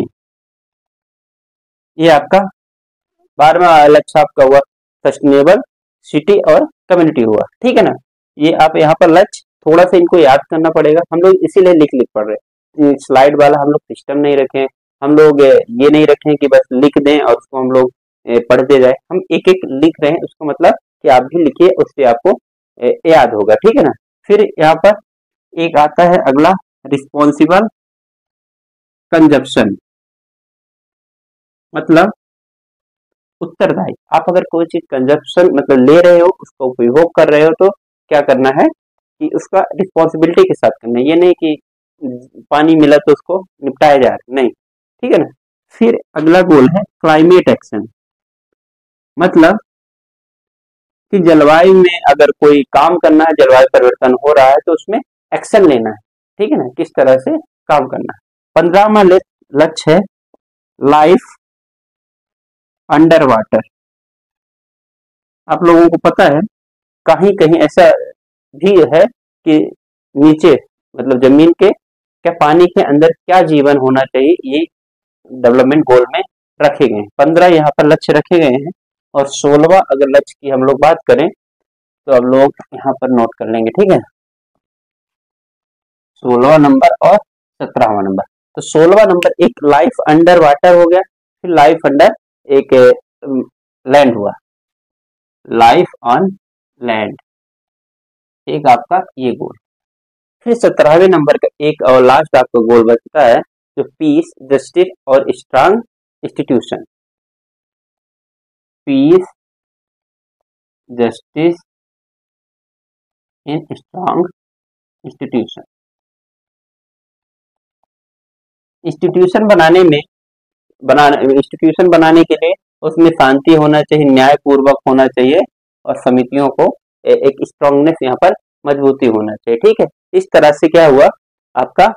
ये आपका बारहवां लक्ष्य आपका हुआ, सस्टेनेबल सिटी और कम्युनिटी हुआ, ठीक है ना। ये आप यहाँ पर लक्ष्य थोड़ा सा इनको याद करना पड़ेगा, हम लोग इसीलिए लिख लिख पढ़ रहे हैं, स्लाइड वाला हम लोग सिस्टम नहीं रखें, हम लोग ये नहीं रखें कि बस लिख दें और उसको हम लोग पढ़ते जाए, हम एक एक लिख रहे हैं, उसको मतलब कि आप भी लिखिए, उससे आपको याद होगा, ठीक है ना। फिर यहाँ पर एक आता है अगला, रिस्पॉन्सिबल कंजप्शन, मतलब उत्तरदायी। आप अगर कोई चीज कंजप्शन मतलब ले रहे हो, उसका उपयोग कर रहे हो, तो क्या करना है कि उसका रिस्पॉन्सिबिलिटी के साथ करना है, ये नहीं कि पानी मिला तो उसको निपटाया जा रहा है, नहीं, ठीक है ना। फिर अगला गोल है क्लाइमेट एक्शन, मतलब कि जलवायु में अगर कोई काम करना है, जलवायु परिवर्तन हो रहा है तो उसमें एक्शन लेना है, ठीक है ना, किस तरह से काम करना है। पंद्रहवां लक्ष्य है लाइफ अंडर वाटर। आप लोगों को पता है कहीं कहीं ऐसा भी है कि नीचे मतलब जमीन के क्या पानी के अंदर क्या जीवन होना चाहिए, ये डेवलपमेंट गोल में रखे गए हैं। पंद्रह यहाँ पर लक्ष्य रखे गए हैं, और सोलहवां अगर लक्ष्य की हम लोग बात करें तो अब लोग यहाँ पर नोट कर लेंगे, ठीक है। सोलहवां नंबर और सत्रहवां नंबर, तो सोलहवां नंबर एक लाइफ अंडर वाटर हो गया, फिर लाइफ अंडर एक लैंड हुआ, लाइफ ऑन लैंड, एक आपका ये गोल। फिर सत्रहवें नंबर का एक और लास्ट आपका गोल बचता है जो पीस, जस्टिस और strong institution, peace, justice in strong institution. Institution बनाने में बनाने इंस्टीट्यूशन बनाने के लिए उसमें शांति होना चाहिए, न्यायपूर्वक होना चाहिए, और समितियों को ए, एक स्ट्रांगनेस यहाँ पर मजबूती होना चाहिए, ठीक है। इस तरह से क्या हुआ आपका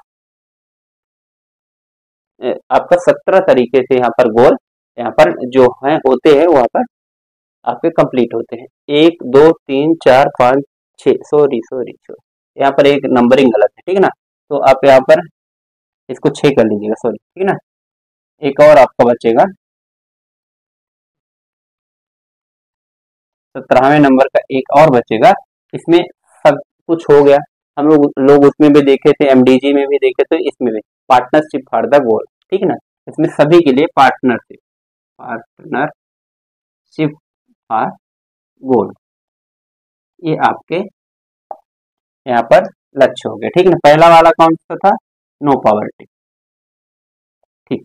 आपका सत्रह तरीके से यहाँ पर गोल यहाँ पर जो है होते हैं वहां पर आपके कंप्लीट होते हैं। एक दो तीन चार पाँच छः, सॉरी सॉरी सॉरी यहाँ पर एक नंबरिंग गलत है, ठीक है ना, तो आप यहाँ पर इसको छः कर लीजिएगा, सॉरी, ठीक है ना। एक और आपका बचेगा सत्रहवें नंबर का, एक और बचेगा, इसमें सब कुछ हो गया, हम लोग लोग उसमें भी देखे थे, एमडीजी में भी देखे थे, इसमें भी पार्टनरशिप फॉर द गोल, ठीक है ना। इसमें सभी के लिए पार्टनरशिप, पार्टनरशिप फॉर गोल, ये आपके यहाँ पर लक्ष्य हो गए, ठीक है ना। पहला वाला कौन सा था, नो पॉवर्टी, ठीक,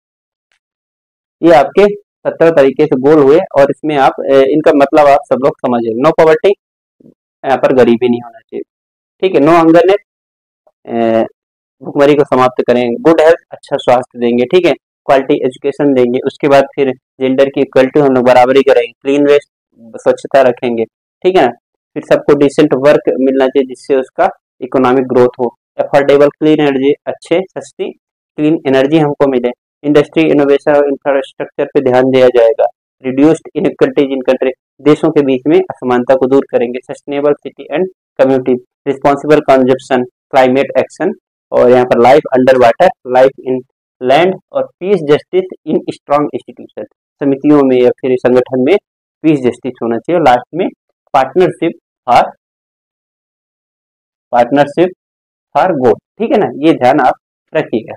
ये आपके सत्तर तरीके से गोल हुए, और इसमें आप इनका मतलब आप सब लोग समझ नो पॉवर्टी, यहाँ पर गरीबी नहीं होना चाहिए, ठीक है। नो हंगरनेस, भुखमरी को समाप्त करेंगे, गुड हेल्थ, अच्छा स्वास्थ्य देंगे, ठीक है, क्वालिटी एजुकेशन देंगे, उसके बाद फिर जेंडर की इक्वलिटी हम लोग बराबरी करेंगे, क्लीन वेस्ट स्वच्छता रखेंगे, ठीक है ना। फिर सबको डिसेंट वर्क मिलना चाहिए जिससे उसका इकोनॉमिक ग्रोथ हो, अफोर्डेबल क्लीन एनर्जी, अच्छे सस्ती क्लीन एनर्जी हमको मिले, इंडस्ट्री इनोवेशन और इंफ्रास्ट्रक्चर पे ध्यान दिया जाएगा, रिड्यूस्ड इनइक्वलिटीज इन कंट्री, देशों के बीच में असमानता को दूर करेंगे, sustainable city and community, responsible consumption, climate action, और यहाँ पर life under water, life in land, और peace justice in strong institution, समितियों में या फिर संगठन में पीस जस्टिस होना चाहिए, और लास्ट में partnership for partnership for goal, ठीक है ना, ये ध्यान आप रखिएगा।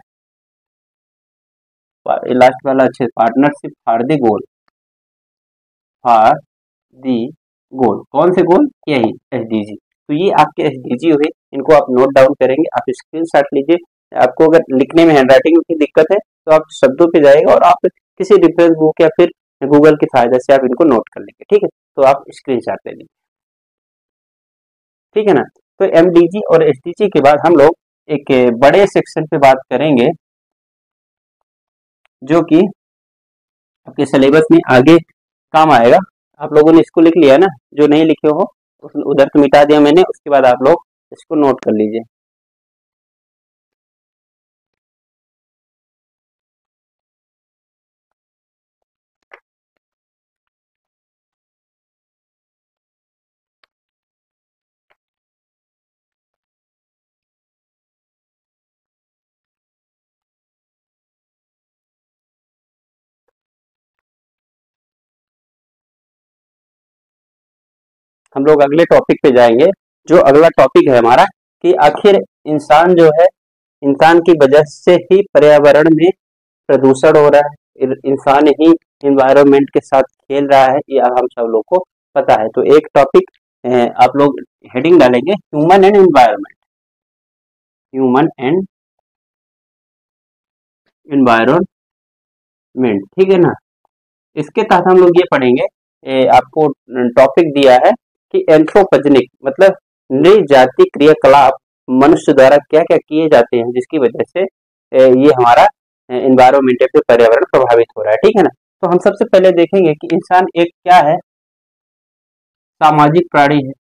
लास्ट वाला अच्छे, partnership for the goal, for the goal, कौन से गोल, यही एसडीजी, तो ये आपके एसडीजी हुए, इनको आप नोट डाउन करेंगे, आप स्क्रीन शॉट लीजिए, आपको अगर लिखने में हैंडराइटिंग की दिक्कत है तो आप शब्दों पे जाएगा और आप किसी रेफरेंस बुक या फिर गूगल की सहायता से आप इनको नोट कर लेंगे, ठीक है, तो आप स्क्रीन शॉट ले लीजिए, ठीक है ना। तो एमडीजी और एसडीजी के बाद हम लोग एक बड़े सेक्शन पे बात करेंगे जो कि आपके सिलेबस में आगे काम आएगा। आप लोगों ने इसको लिख लिया ना, जो नहीं लिखे हो उधर से मिटा दिया मैंने, उसके बाद आप लोग इसको नोट कर लीजिए। हम लोग अगले टॉपिक पे जाएंगे। जो अगला टॉपिक है हमारा कि आखिर इंसान जो है, इंसान की वजह से ही पर्यावरण में प्रदूषण हो रहा है, इंसान ही इन्वायरमेंट के साथ खेल रहा है, ये हम सब लोग को पता है। तो एक टॉपिक आप लोग हेडिंग डालेंगे human and environment, human and environment, ठीक है ना। इसके तहत हम लोग ये पढ़ेंगे, ए, आपको टॉपिक दिया है कि एंथ्रोपोजेनिक मतलब नृजाति क्रियाकलाप मनुष्य द्वारा क्या क्या किए जाते हैं जिसकी वजह से ए, ये हमारा एनवायरनमेंट पे पर्यावरण प्रभावित हो रहा है, ठीक है ना। तो हम सबसे पहले देखेंगे कि इंसान एक क्या है, सामाजिक प्राणी है,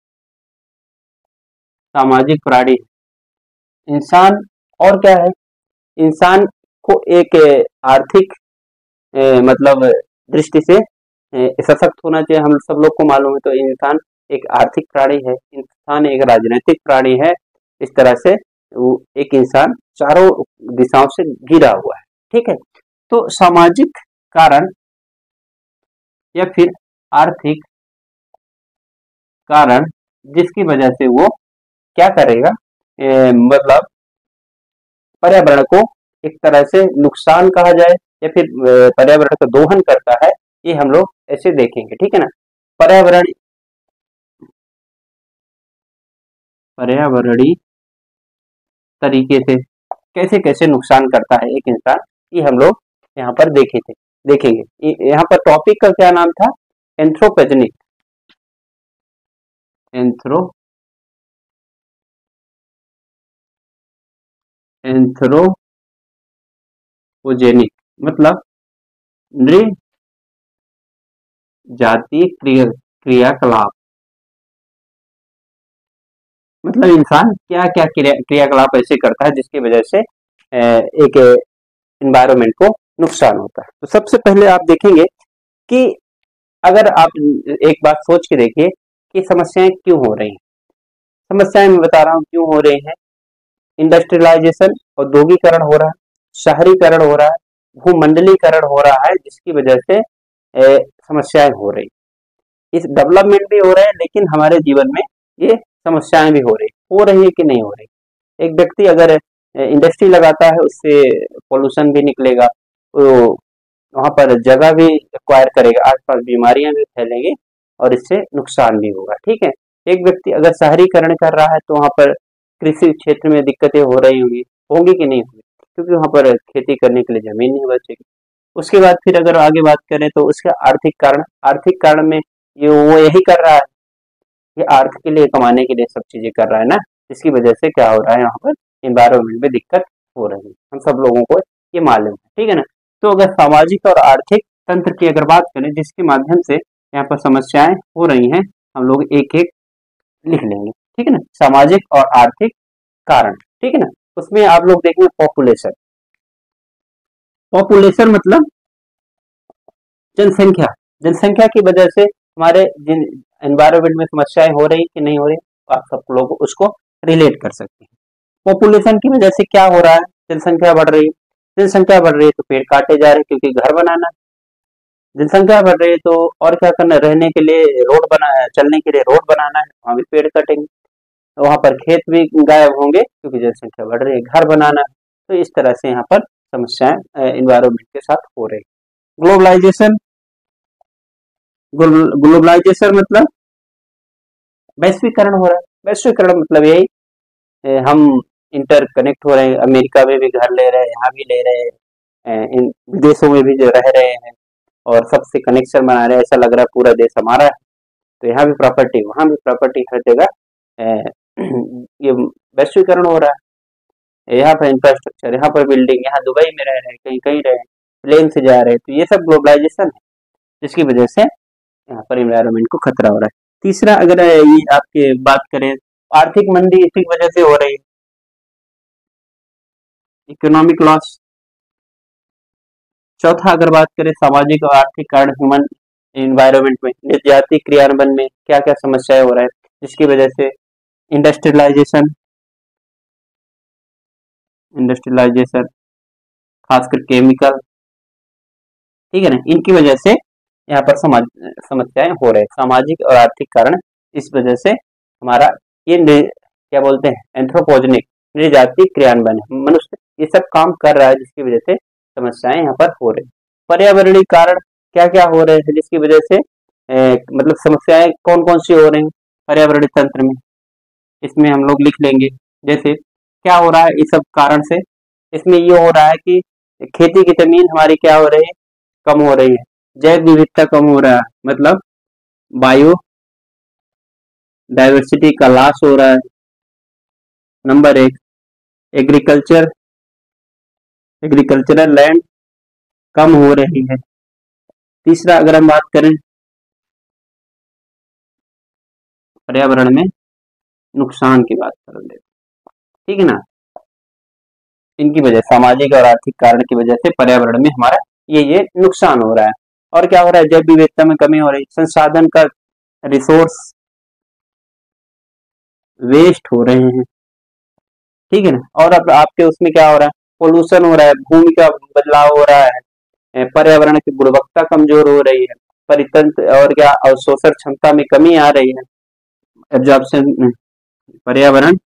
सामाजिक प्राणी इंसान। और क्या है, इंसान को एक आर्थिक मतलब दृष्टि से सशक्त होना चाहिए, हम सब लोग को मालूम है। तो इंसान एक आर्थिक प्राणी है, इंसान एक राजनीतिक प्राणी है, इस तरह से एक इंसान चारों दिशाओं से घिरा हुआ है, ठीक है। तो सामाजिक कारण या फिर आर्थिक कारण जिसकी वजह से वो क्या करेगा, ए, मतलब पर्यावरण को एक तरह से नुकसान कहा जाए या फिर पर्यावरण का दोहन करता है, ये हम लोग ऐसे देखेंगे, ठीक है ना। पर्यावरण पर्यावरणीय तरीके से कैसे कैसे नुकसान करता है एक इंसान, ये हम लोग यहाँ पर देखे थे देखेंगे। यहाँ पर टॉपिक का क्या नाम था, एंथ्रोपोजेनिक, एंथ्रो एंथ्रोपोजेनिक मतलब नृजातीय क्रिया क्रियाकलाप, मतलब इंसान क्या क्या क्रियाकलाप ऐसे करता है जिसकी वजह से एक एनवायरनमेंट को नुकसान होता है। तो सबसे पहले आप देखेंगे कि अगर आप एक बात सोच के देखिए कि समस्याएं क्यों हो रही हैं। समस्याएं मैं बता रहा हूं क्यों हो रही हैं। इंडस्ट्रियलाइजेशन, औद्योगिकरण हो रहा है, शहरीकरण हो रहा है, भूमंडलीकरण हो रहा है, जिसकी वजह से ए, समस्याएं हो रही। इस डेवलपमेंट भी हो रहा है लेकिन हमारे जीवन में ये समस्याएं भी हो रही हो रही है कि नहीं हो रही। एक व्यक्ति अगर इंडस्ट्री लगाता है उससे पोल्यूशन भी निकलेगा, तो वहां पर जगह भी एक्वायर करेगा, आसपास बीमारियां भी फैलेंगी और इससे नुकसान भी होगा, ठीक है। एक व्यक्ति अगर शहरीकरण कर रहा है तो वहां पर कृषि क्षेत्र में दिक्कतें हो रही होंगी होंगी कि नहीं होंगी, क्योंकि वहां पर खेती करने के लिए जमीन नहीं बचेगी। उसके बाद फिर अगर आगे बात करें तो उसका आर्थिक कारण, आर्थिक कारण में ये वो यही कर रहा है, ये अर्थ के लिए कमाने के लिए सब चीजें कर रहा है ना, जिसकी वजह से क्या हो रहा है, यहाँ पर एनवायरनमेंट में दिक्कत हो रही है, हम सब लोगों को ये मालूम है, ठीक है ना। तो अगर सामाजिक और आर्थिक तंत्र की अगर बात करें जिसके माध्यम से यहाँ पर समस्याएं हो रही हैं, हम लोग एक एक लिख लेंगे, ठीक है ना। सामाजिक और आर्थिक कारण, ठीक है ना। उसमें आप लोग देखेंगे पॉपुलेशन, पॉपुलेशन मतलब जनसंख्या, जनसंख्या की वजह से हमारे जिन एनवायरनमेंट में समस्याएं हो रही कि नहीं हो रही, आप सब लोग उसको रिलेट कर सकते हैं। पॉपुलेशन की वजह से क्या हो रहा है, जनसंख्या बढ़ रही है, जनसंख्या बढ़ रही है तो पेड़ काटे जा रहे हैं क्योंकि घर बनाना, जनसंख्या बढ़ रही है तो और क्या करना, रहने के लिए रोड बना, चलने के लिए रोड बनाना है, वहां भी पेड़ कटेंगे, वहां पर खेत भी गायब होंगे क्योंकि जनसंख्या बढ़ रही है, घर बनाना है। तो इस तरह से यहाँ पर समस्याएं एनवायरनमेंट के साथ हो रही। ग्लोबलाइजेशन, ग्लोबलाइजेशन मतलब वैश्वीकरण हो रहा है। वैश्वीकरण मतलब यही, हम इंटर कनेक्ट हो रहे हैं, अमेरिका में भी घर ले रहे हैं, यहाँ भी ले रहे हैं, इन विदेशों में भी जो रह रहे हैं और सबसे कनेक्शन बना रहे हैं, ऐसा लग रहा है पूरा देश हमारा है। तो यहाँ भी प्रॉपर्टी, वहाँ भी प्रॉपर्टी, हर जगह ये वैश्वीकरण हो रहा है। यहाँ पर इंफ्रास्ट्रक्चर, यहाँ पर बिल्डिंग, यहाँ दुबई में रह रहे हैं, कहीं कहीं रहे, प्लेन से जा रहे हैं, तो ये सब ग्लोबलाइजेशन है जिसकी वजह से यहाँ पर एनवायरनमेंट को खतरा हो रहा है। तीसरा अगर ये आपके बात करें, आर्थिक मंदी इसी वजह से हो रही है, इकोनॉमिक लॉस। चौथा अगर बात करें सामाजिक और आर्थिक कारण ह्यूमन एनवायरनमेंट में, जातीय क्रियान्वयन में क्या क्या समस्याएं हो रहा है जिसकी वजह से, इंडस्ट्रियलाइजेशन, इंडस्ट्रियलाइजेशन खासकर केमिकल, ठीक है ना, इनकी वजह से यहाँ पर समाज समस्याएं हो रहे हैं। सामाजिक और आर्थिक कारण इस वजह से हमारा ये क्या बोलते हैं एंथ्रोपोजेनिक नृजातीय क्रियान्वयन है, मनुष्य ये सब काम कर रहा है जिसकी वजह से समस्याएं यहाँ पर हो रही। पर्यावरणीय कारण क्या क्या हो रहे हैं जिसकी वजह से ए, मतलब समस्याएं कौन कौन सी हो रही हैं पर्यावरणीय तंत्र में, इसमें हम लोग लिख लेंगे। जैसे क्या हो रहा है इस सब कारण से, इसमें ये हो रहा है कि खेती की जमीन हमारी क्या हो रही है, कम हो रही है, जैव विविधता कम हो रहा है, मतलब बायो डाइवर्सिटी का लॉस हो रहा है। नंबर एक, एग्रीकल्चर एग्रीकल्चरल लैंड कम हो रही है। तीसरा अगर हम बात करें पर्यावरण में नुकसान की बात करेंगे, ठीक है ना, इनकी वजह सामाजिक और आर्थिक कारण की वजह से पर्यावरण में हमारा ये ये नुकसान हो रहा है। और क्या हो रहा है, जैव विविधता में कमी हो रही है, संसाधन का रिसोर्स वेस्ट हो रहे हैं, ठीक है ना। और अब आपके उसमें क्या हो रहा है, पोल्यूशन हो रहा है, भूमि का बदलाव हो रहा है, पर्यावरण की गुणवत्ता कमजोर हो रही है, परितंत्र और क्या अवशोषण क्षमता में कमी आ रही है, एब्जॉर्प्शन पर्यावरण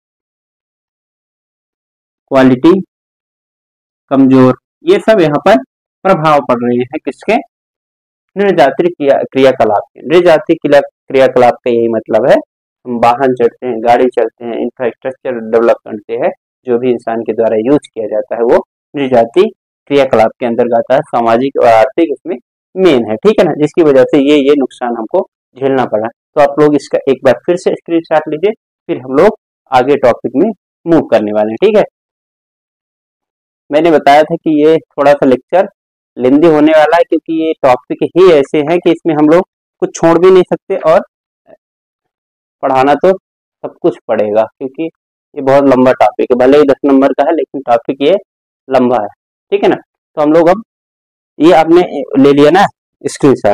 क्वालिटी कमजोर, ये सब यहाँ पर प्रभाव पड़ रहे हैं किसके, नृजातीय क्रिया क्रियाकलाप के। नृजातीय क्रियाकलाप का यही मतलब है हम वाहन चढ़ते हैं, गाड़ी चलते हैं, इंफ्रास्ट्रक्चर डेवलप करते हैं, जो भी इंसान के द्वारा यूज किया जाता है वो नृजातीय क्रियाकलाप के अंतर्गत आता है, सामाजिक और आर्थिक इसमें मेन है, ठीक है ना, जिसकी वजह से ये ये नुकसान हमको झेलना पड़ा। तो आप लोग इसका एक बार फिर से स्क्रीनशॉट लीजिए, फिर हम लोग आगे टॉपिक में मूव करने वाले हैं, ठीक है। मैंने बताया था कि ये थोड़ा सा लेक्चर लेंदी होने वाला है क्योंकि ये टॉपिक ही ऐसे हैं कि इसमें हम लोग कुछ छोड़ भी नहीं सकते और पढ़ाना तो सब कुछ पड़ेगा क्योंकि ये बहुत लंबा टॉपिक है, भले ही दस नंबर का है लेकिन टॉपिक ये लंबा है, ठीक है ना। तो हम लोग अब ये आपने ले लिया ना स्क्रीनशॉट,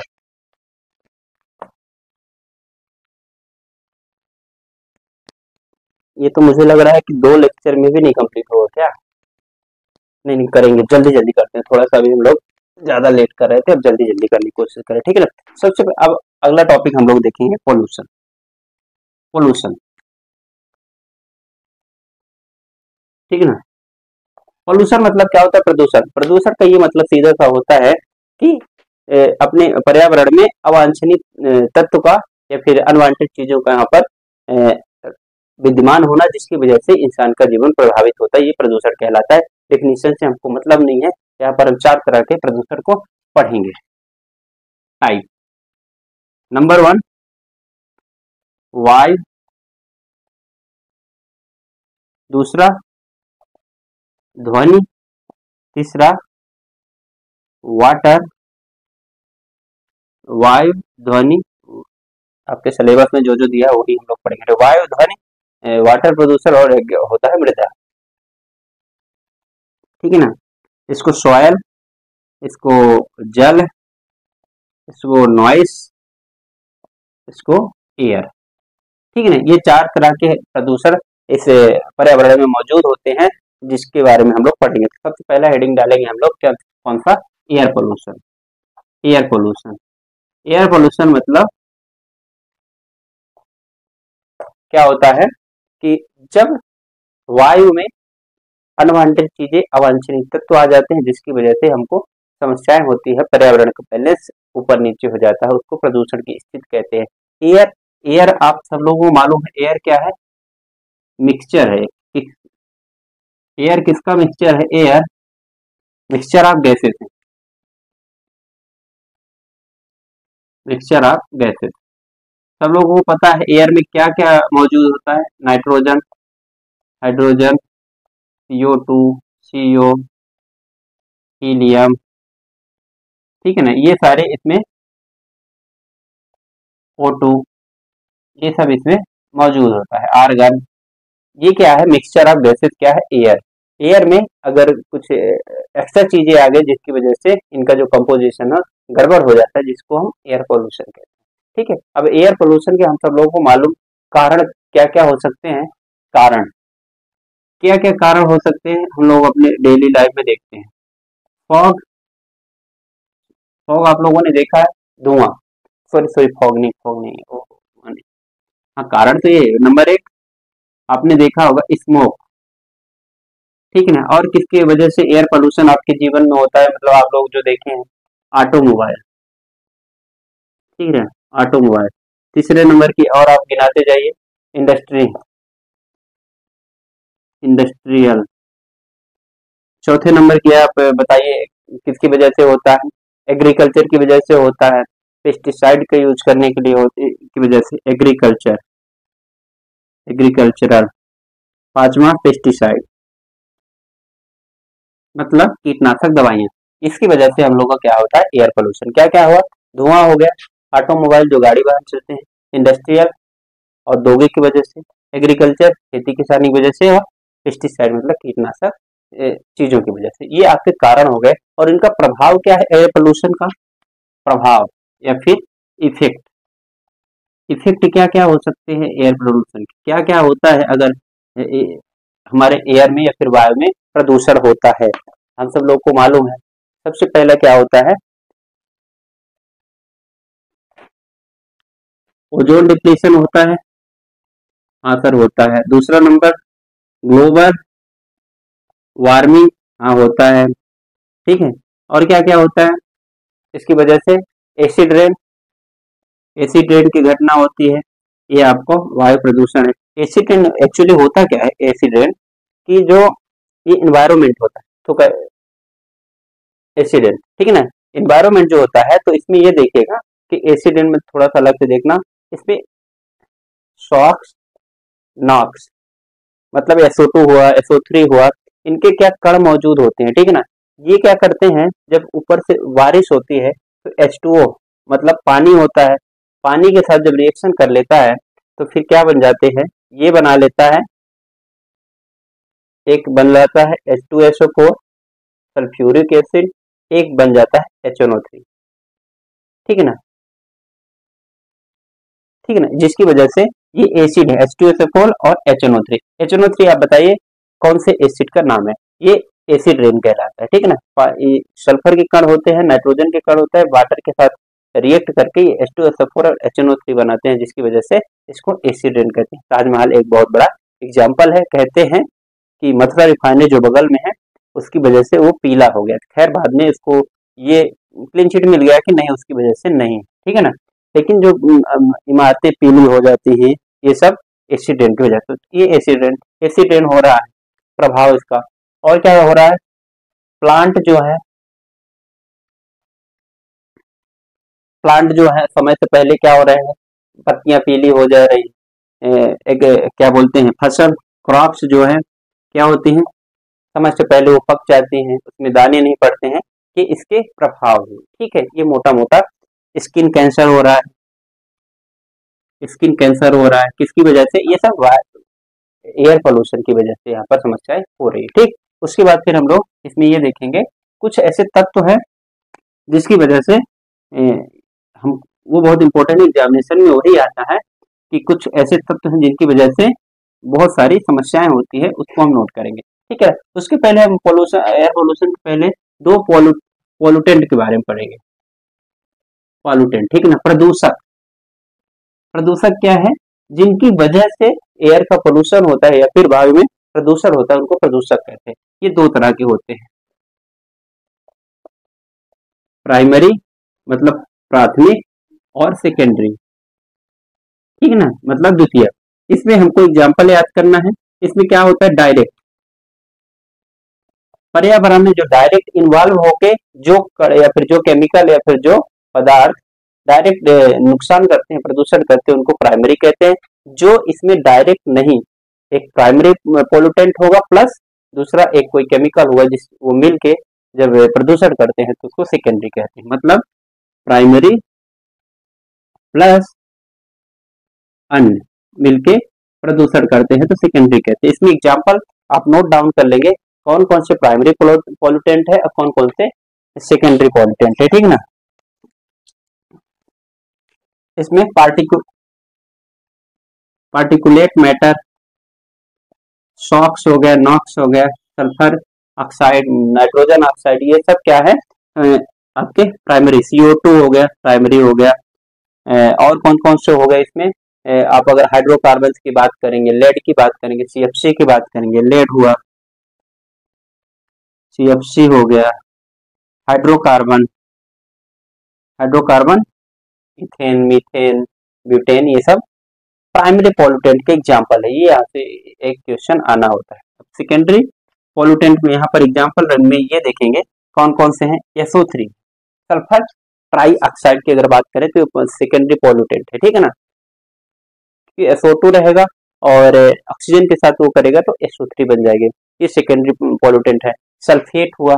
ये तो मुझे लग रहा है कि दो लेक्चर में भी नहीं कंप्लीट होगा क्या, नहीं नहीं करेंगे, जल्दी जल्दी करते हैं, थोड़ा सा अभी हम लोग ज्यादा लेट कर रहे थे, अब जल्दी जल्दी करने की कोशिश करें, ठीक है ना। सबसे अब अगला टॉपिक हम लोग देखेंगे पोल्यूशन। पोल्यूशन, ठीक है ना। पोल्यूशन मतलब क्या होता है, प्रदूषण। प्रदूषण का ये मतलब सीधा सा होता है कि अपने पर्यावरण में अवांछनीय तत्व का या फिर अनवांटेड चीजों का यहाँ पर विद्यमान होना जिसकी वजह से इंसान का जीवन प्रभावित होता है, ये प्रदूषण कहलाता है। डेफिनेशन से हमको मतलब नहीं है, यहाँ पर हम चार तरह के प्रदूषण को पढ़ेंगे। टाइप नंबर वन, वायु, दूसरा ध्वनि, तीसरा वाटर, वायु ध्वनि, आपके सिलेबस में जो जो दिया है वही हम लोग पढ़ेंगे। तो वायु ध्वनि, वाटर प्रदूषण और होता है मृदा, ठीक है ना। इसको सॉयल, इसको जल, इसको नॉइस, इसको एयर, ठीक है ना। ये चार तरह के प्रदूषण इस पर्यावरण में मौजूद होते हैं जिसके बारे में हम लोग पढ़ेंगे। तो सबसे पहला हेडिंग डालेंगे हम लोग क्या, कौन सा, air pollution. Air pollution, air pollution मतलब क्या होता है कि जब वायु में अनवांटेड चीजें, अवांछनीय तत्व आ जाते हैं जिसकी वजह से हमको समस्याएं होती है, पर्यावरण का बैलेंस ऊपर नीचे हो जाता है, उसको प्रदूषण की स्थिति कहते हैं। एयर, एयर आप सब लोगों को मालूम है एयर क्या है, मिक्सचर है। एयर किसका मिक्सचर है, एयर मिक्सचर ऑफ गैसेस है, मिक्सचर ऑफ गैसेस। सब लोगों को पता है एयर में क्या क्या मौजूद होता है, nitrogen, hydrogen, C O two, C O, helium, ठीक है ना, ये सारे इसमें ओ टू, ये सब इसमें मौजूद होता है, आर्गन। ये क्या है, मिक्सचर ऑफ गैसेस क्या है, एयर। एयर में अगर कुछ एक्स्ट्रा चीजें आ गई जिसकी वजह से इनका जो कंपोजिशन है गड़बड़ हो जाता है जिसको हम एयर पोल्यूशन कहते हैं, ठीक है। अब एयर पोल्यूशन के हम सब लोगों को मालूम कारण क्या क्या हो सकते हैं, कारण क्या क्या कारण हो सकते हैं हम लोग अपने डेली लाइफ में देखते हैं। फॉग, फॉग आप लोगों ने देखा है, धुआं, सॉरी सॉरी फॉग नहीं, फॉग नहीं, हाँ, कारण तो ये नंबर एक आपने देखा होगा स्मोक, ठीक है ना। और किसकी वजह से एयर पोल्यूशन आपके जीवन में होता है, मतलब आप लोग जो देखे हैं, ऑटोमोबाइल, ठीक है, ऑटोमोबाइल। तीसरे नंबर की और आप गिनाते जाइए, इंडस्ट्री, इंडस्ट्रियल। चौथे नंबर की आप बताइए किसकी वजह से होता है, एग्रीकल्चर की वजह से होता है, पेस्टिसाइड का यूज करने के लिए होती की वजह से, एग्रीकल्चर, एग्रीकल्चरल। पांचवा पेस्टिसाइड, मतलब कीटनाशक दवाइयाँ, इसकी वजह से हम लोग का क्या होता है, एयर पोल्यूशन। क्या क्या हुआ, धुआं हो गया, ऑटोमोबाइल जो गाड़ी वाहन चलते हैं, इंडस्ट्रियल औद्योगिक की वजह से, एग्रीकल्चर खेती किसानी की वजह से, और पेस्टिसाइड मतलब कीटनाशक चीजों की वजह से। ये आपके कारण हो गए। और इनका प्रभाव क्या है, एयर पोल्यूशन का प्रभाव या फिर इफेक्ट। इफेक्ट क्या क्या हो सकते हैं एयर पोल्यूशन के, क्या क्या होता है अगर ए, ए, हमारे एयर में या फिर वायु में प्रदूषण होता है, हम सब लोग को मालूम है। सबसे पहला क्या होता है, ओजोन डिप्लीशन होता है, हाँ सर होता है। दूसरा नंबर ग्लोबल वार्मिंग, हाँ होता है, ठीक है। और क्या क्या होता है इसकी वजह से, एसिड रेन, एसिड रेन की घटना होती है, ये आपको वायु प्रदूषण है। एसिड रेन एक्चुअली होता क्या है, एसिड रेन की जो ये इन्वायरमेंट होता है, तो एसिड रेन, ठीक है ना, इन्वायरमेंट जो होता है, तो इसमें ये देखिएगा कि एसिड रेन में थोड़ा सा अलग से देखना, इसमें सॉक्स, नॉक्स, मतलब एस ओ टू हुआ, एस ओ थ्री हुआ, इनके क्या कण मौजूद होते हैं, ठीक है ना। ये क्या करते हैं, जब ऊपर से बारिश होती है तो एच टू ओ मतलब पानी होता है, पानी के साथ जब रिएक्शन कर लेता है तो फिर क्या बन जाते हैं, ये बना लेता है, एक बन जाता है H two S O four sulphuric acid, एक बन जाता है एच एन ओ थ्री, ठीक है ना, ठीक है ना, जिसकी वजह से ये एसिड है H two S O four और H N O three. H N O three आप बताइए कौन से एसिड का नाम है, ये एसिड रेन कहलाता है, ठीक है ना। ये सल्फर के कण होते हैं, नाइट्रोजन के कण होता है, वाटर के साथ रिएक्ट करके ये H two S O four और एच एन ओ थ्री बनाते हैं, जिसकी वजह से इसको एसिड रेन कहते हैं। ताजमहल एक बहुत बड़ा एग्जाम्पल है, कहते हैं कि मथुरा रिफाइनरी जो बगल में है उसकी वजह से वो पीला हो गया। खैर बाद में इसको ये क्लीन चिट मिल गया कि नहीं, उसकी वजह से नहीं, ठीक है ना। लेकिन जो इमारतें पीली हो जाती हैं, ये सब एसिड रेन की वजह से, ये एसिड रेन, एसिड रेन हो रहा है प्रभाव इसका। और क्या हो रहा है, प्लांट जो है, प्लांट जो है समय से पहले क्या हो रहे हैं, पत्तियां पीली हो जा रही, एक क्या बोलते हैं, फसल क्रॉप्स जो है क्या होती हैं, समय से पहले वो पक जाती हैं, उसमें दाने नहीं पड़ते हैं, ये इसके प्रभाव है, ठीक है। ये मोटा मोटा स्किन कैंसर हो रहा है, स्किन कैंसर हो रहा है किसकी वजह से, ये सब एयर पोल्यूशन की वजह से यहाँ पर समस्याएं हो रही है, ठीक। उसके बाद फिर हम लोग इसमें ये देखेंगे कुछ ऐसे तत्व है जिसकी वजह से ए, हम, वो बहुत इंपॉर्टेंट एग्जामिनेशन में वही आता है कि कुछ ऐसे तत्व हैं जिनकी वजह से बहुत सारी समस्याएं होती है, उसको हम नोट करेंगे, ठीक है। उसके पहले हम पोल्यूशन, एयर पोल्यूशन के पहले दो पोलू पोल्यूटेंट के बारे में पढ़ेंगे। पॉल्यूटेंट, ठीक है ना, प्रदूषक। प्रदूषक क्या है, जिनकी वजह से एयर का पोल्यूशन होता है या फिर वायु में प्रदूषण होता है, उनको प्रदूषक कहते हैं। ये दो तरह के होते हैं, प्राइमरी मतलब प्राथमिक, और सेकेंडरी, ठीक है ना, मतलब द्वितीय। इसमें हमको एग्जाम्पल याद करना है। इसमें क्या होता है, डायरेक्ट, पर्यावरण में जो डायरेक्ट इन्वॉल्व होके जो या फिर जो केमिकल या फिर जो पदार्थ डायरेक्ट नुकसान करते हैं, प्रदूषण करते हैं, उनको प्राइमरी कहते हैं। जो इसमें डायरेक्ट नहीं, एक प्राइमरी पोल्यूटेंट होगा प्लस दूसरा एक कोई केमिकल होगा जिस वो मिल के जब प्रदूषण करते हैं तो उसको सेकेंडरी कहते हैं। मतलब प्राइमरी प्लस अन्य मिलके प्रदूषण करते हैं तो सेकेंडरी कहते हैं। इसमें एग्जाम्पल आप नोट डाउन कर लेंगे, कौन कौन से प्राइमरी पोल्यूटेंट है और कौन कौन से सेकेंडरी पोल्यूटेंट है, ठीक है ना। इसमें पार्टिकु पार्टिकुलेट मैटर, सॉक्स हो गया, नॉक्स हो गया, सल्फर ऑक्साइड, नाइट्रोजन ऑक्साइड, ये सब क्या है आपके प्राइमरी, सी ओ टू हो गया प्राइमरी हो गया। और कौन कौन से हो गए इसमें, आप अगर हाइड्रोकार्बन की बात करेंगे, लेड की बात करेंगे, सीएफसी की बात करेंगे, लेड हुआ, सीएफसी हो गया, hydrocarbon, hydrocarbon ethane, methane, butane, ये सब प्राइमरी पॉल्यूटेंट के एग्जाम्पल है। ये यहाँ से एक क्वेश्चन आना होता है। सेकेंडरी पॉल्यूटेंट में यहाँ पर एग्जाम्पल में ये देखेंगे कौन कौन से हैं। S O three sulphur trioxide की अगर बात करें तो सेकेंडरी पॉल्यूटेंट है, ठीक है ना। एस ओ टू रहेगा और ऑक्सीजन के साथ वो करेगा तो एस ओ थ्री बन जाएगी, ये सेकेंडरी पॉल्यूटेंट है। सल्फेट हुआ,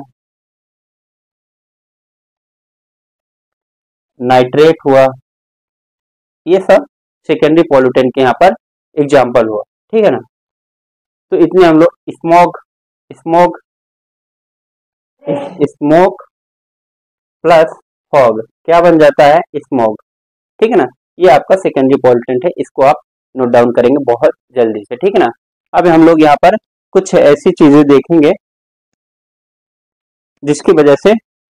नाइट्रेट हुआ, ये सब सेकेंडरी पॉल्यूटेंट के यहाँ पर एग्जाम्पल हुआ, ठीक है ना। तो इतने हम लोग smoke, smoke smoke plus fog क्या बन जाता है, स्मोक, ठीक है ना। ये आपका सेकेंडरी पॉल्यूटेंट है, इसको आप नोट डाउन करेंगे बहुत जल्दी से, ठीक है ना। अब हम लोग यहाँ पर कुछ ऐसी चीजें देखेंगे जिसकी वजह से,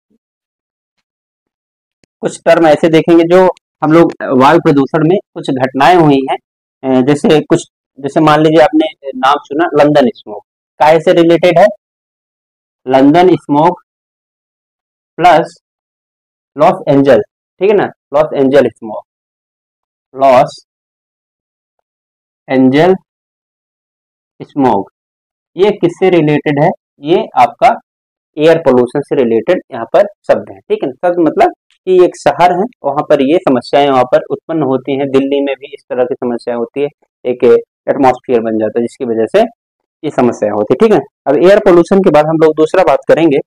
कुछ टर्म ऐसे देखेंगे जो हम लोग वायु प्रदूषण में कुछ घटनाएं हुई हैं, जैसे कुछ, जैसे मान लीजिए आपने नाम सुना लंदन स्मोक, काय से रिलेटेड है, London smoke plus Los Angeles, ठीक है ना, Los Angeles smoke, Los Angeles smoke, ये किससे रिलेटेड है, ये आपका एयर पोल्यूशन से रिलेटेड यहाँ पर शब्द है, ठीक है ना। शब्द मतलब कि एक शहर है, वहां पर ये समस्याएं वहां पर उत्पन्न होती हैं, दिल्ली में भी इस तरह की समस्याएं होती है, एक एटमॉस्फेयर बन जाता है जिसकी वजह से ये समस्या होती है, ठीक है। अब एयर पोल्यूशन के बाद हम लोग दूसरा बात करेंगे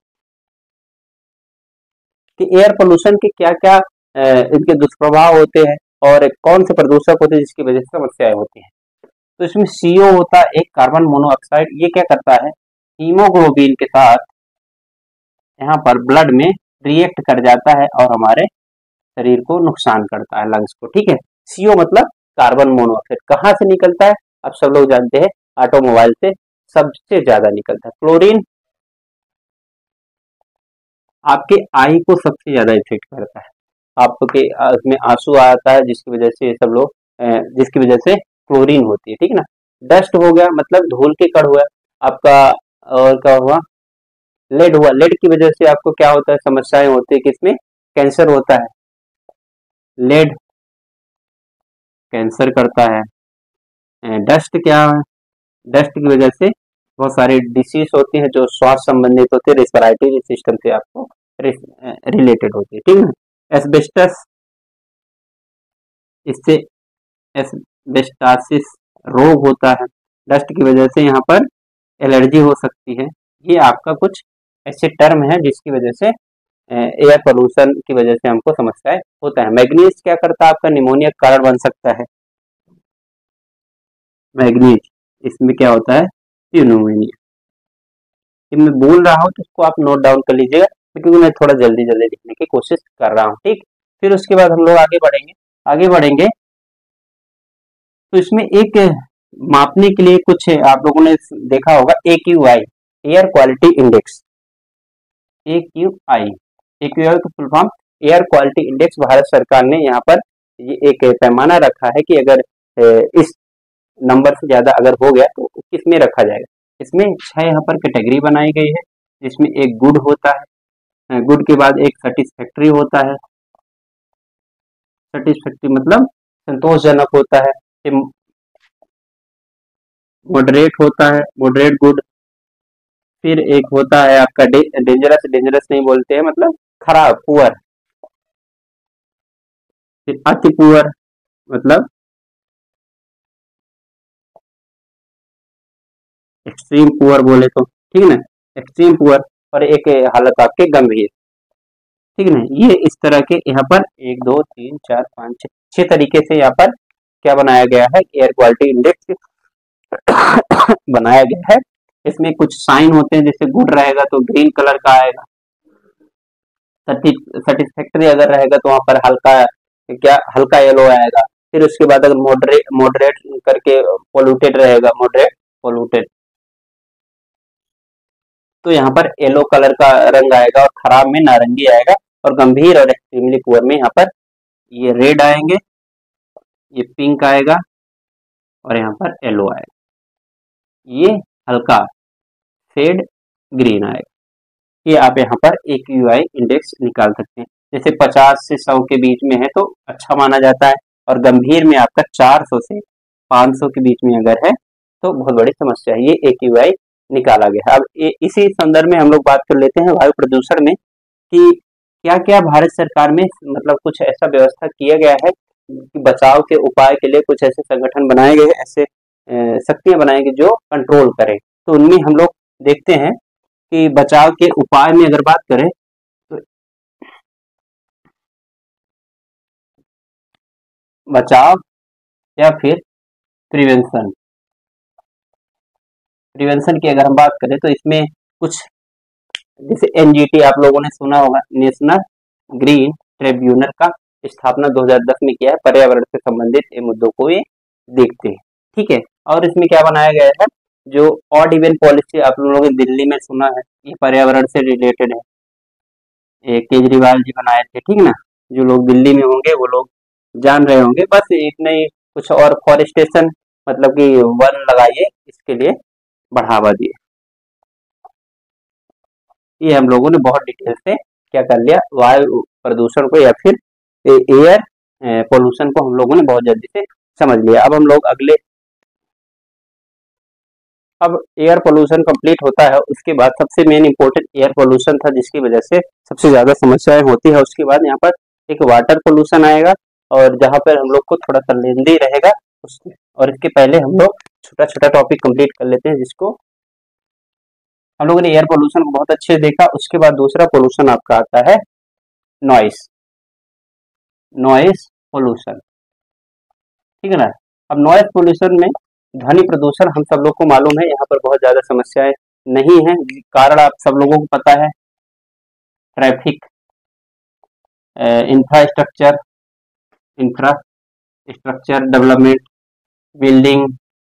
कि एयर पोल्यूशन के क्या क्या इनके दुष्प्रभाव होते हैं और कौन से प्रदूषक होते हैं जिसकी वजह से समस्याएं होती हैं। तो इसमें सीओ होता है एक, कार्बन मोनोऑक्साइड, ये क्या करता है, हीमोग्लोबिन के साथ यहाँ पर ब्लड में रिएक्ट कर जाता है और हमारे शरीर को नुकसान करता है, लंग्स को, ठीक है। सीओ मतलब कार्बन मोनोऑक्साइड, कहाँ से निकलता है, आप सब लोग जानते हैं ऑटोमोबाइल से सबसे ज्यादा निकलता है। क्लोरीन आपके आई को सबसे ज्यादा इफेक्ट करता है, आपके उसमें आंसू आता है जिसकी वजह से सब लोग, जिसकी वजह से क्लोरीन होती है, ठीक है ना। डस्ट हो गया मतलब धूल के कण हुआ आपका, और क्या हुआ, लेड हुआ, लेड की वजह से आपको क्या होता है, समस्याएं होती है, किसमें, कैंसर होता है, लेड कैंसर करता है। डस्ट क्या है, डस्ट की वजह से बहुत सारी डिसीज होती है जो श्वास संबंधित होती है, रेस्पिरेटरी सिस्टम से आपको रिलेटेड होती है, ठीक है। एस्बेस्टस, इससे एस्बेस्टासिस रोग होता है, डस्ट की वजह से यहाँ पर एलर्जी हो सकती है। ये आपका कुछ ऐसे टर्म है जिसकी वजह से एयर पोल्यूशन की वजह से हमको समस्याएं होता है। मैग्नीज क्या करता है, आपका निमोनिया का कारण बन सकता है, मैग्नीज, इसमें क्या होता है, न्यूमोनिया। मैं बोल रहा हूँ तो उसको आप नोट डाउन कर लीजिएगा क्योंकि मैं थोड़ा जल्दी जल्दी लिखने की कोशिश कर रहा हूँ, ठीक। फिर उसके बाद हम लोग आगे बढ़ेंगे, आगे बढ़ेंगे तो इसमें एक मापने के लिए कुछ आप लोगों ने देखा होगा, A Q I, air quality index, A Q I, A Q I का full form air quality index. Bharat सरकार ने यहाँ पर ये एक पैमाना रखा है कि अगर इस नंबर से ज्यादा अगर हो गया तो किस में रखा जाएगा। इसमें छह यहाँ पर कैटेगरी बनाई गई है, जिसमें एक गुड होता है, गुड के बाद एक सेटिस्फैक्ट्री होता है, सेटिस्फैक्ट्री मतलब संतोषजनक होता है, मॉडरेट होता है, मॉडरेट गुड, फिर एक होता है आपका डेंजरस, डेंजरस नहीं बोलते हैं मतलब खराब, पुअर, फिर अति पुअर मतलब एक्सट्रीम पुअर बोले तो, ठीक है ना, एक्सट्रीम पुअर, और एक हालत आपके गंभीर, ठीक है ना। ये इस तरह के यहाँ पर एक दो तीन चार पाँच छह छह तरीके से यहाँ पर क्या बनाया गया है, एयर क्वालिटी इंडेक्स बनाया गया है। इसमें कुछ साइन होते हैं, जैसे गुड रहेगा तो ग्रीन कलर का आएगा, सेटिस्फैक्टरी अगर रहेगा तो वहां पर हल्का क्या हल्का येलो आएगा, फिर उसके बाद अगर मॉडरेट मॉडरेट करके पोल्यूटेड रहेगा, मॉडरेट पोल्यूटेड, तो यहाँ पर येलो कलर का रंग आएगा, और खराब में नारंगी आएगा, और गंभीर और एक्सट्रीमली पुअर में यहाँ पर ये रेड आएंगे, ये पिंक आएगा और यहाँ पर येलो आएगा, ये हल्का शेड ग्रीन आएगा। ये आप यहाँ पर एक यूआई इंडेक्स निकाल सकते हैं। जैसे पचास से सौ के बीच में है तो अच्छा माना जाता है, और गंभीर में आपका चार सौ से पाँच सौ के बीच में अगर है तो बहुत बड़ी समस्या है। ये एक यूआई निकाला गया है। अब इसी संदर्भ में हम लोग बात कर लेते हैं वायु प्रदूषण में कि क्या क्या भारत सरकार में मतलब कुछ ऐसा व्यवस्था किया गया है कि बचाव के उपाय के लिए कुछ ऐसे संगठन बनाए गए, ऐसे शक्तियां बनाई गई जो कंट्रोल करें। तो उनमें हम लोग देखते हैं कि बचाव के उपाय में अगर बात करें तो बचाव या फिर प्रिवेंशन प्रिवेंशन की अगर हम बात करें तो इसमें कुछ जैसे एनजीटी आप लोगों ने सुना होगा, नेशनल ग्रीन ट्रिब्यूनल का स्थापना दो हज़ार दस में किया है। पर्यावरण से संबंधित ये मुद्दों को ये देखते हैं, ठीक है। और इसमें क्या बनाया गया है, जो ऑड इवन पॉलिसी आप लोगों ने दिल्ली में सुना है, ये पर्यावरण से रिलेटेड है, ये केजरीवाल जी बनाए थे, ठीक ना। जो लोग दिल्ली में होंगे वो लोग जान रहे होंगे। बस इतने ही, कुछ और फॉरेस्टेशन मतलब कि वन लगाइए, इसके लिए बढ़ावा दिए। ये हम लोगों ने बहुत डिटेल से क्या कर लिया, वायु प्रदूषण को या फिर एयर पोल्यूशन को हम लोगों ने बहुत जल्दी से समझ लिया। अब हम लोग अगले अब एयर पोल्यूशन कंप्लीट होता है, उसके बाद सबसे मेन इंपॉर्टेंट एयर पोल्यूशन था जिसकी वजह से सबसे ज्यादा समस्याएं होती है। उसके बाद यहाँ पर एक वाटर पोल्यूशन आएगा, और जहाँ पर हम लोग को थोड़ा सा लेंदी रहेगा उसके, और इसके पहले हम लोग छोटा छोटा टॉपिक कंप्लीट कर लेते हैं, जिसको हम लोगों ने एयर पोल्यूशन को बहुत अच्छे से देखा। उसके बाद दूसरा पोल्यूशन आपका आता है नॉइस नॉइस पोल्यूशन, ठीक है ना। अब नॉइस पोल्यूशन में ध्वनि प्रदूषण हम सब लोग को मालूम है, यहाँ पर बहुत ज्यादा समस्याएं नहीं है। कारण आप सब लोगों को पता है, traffic, infrastructure infrastructure development, building,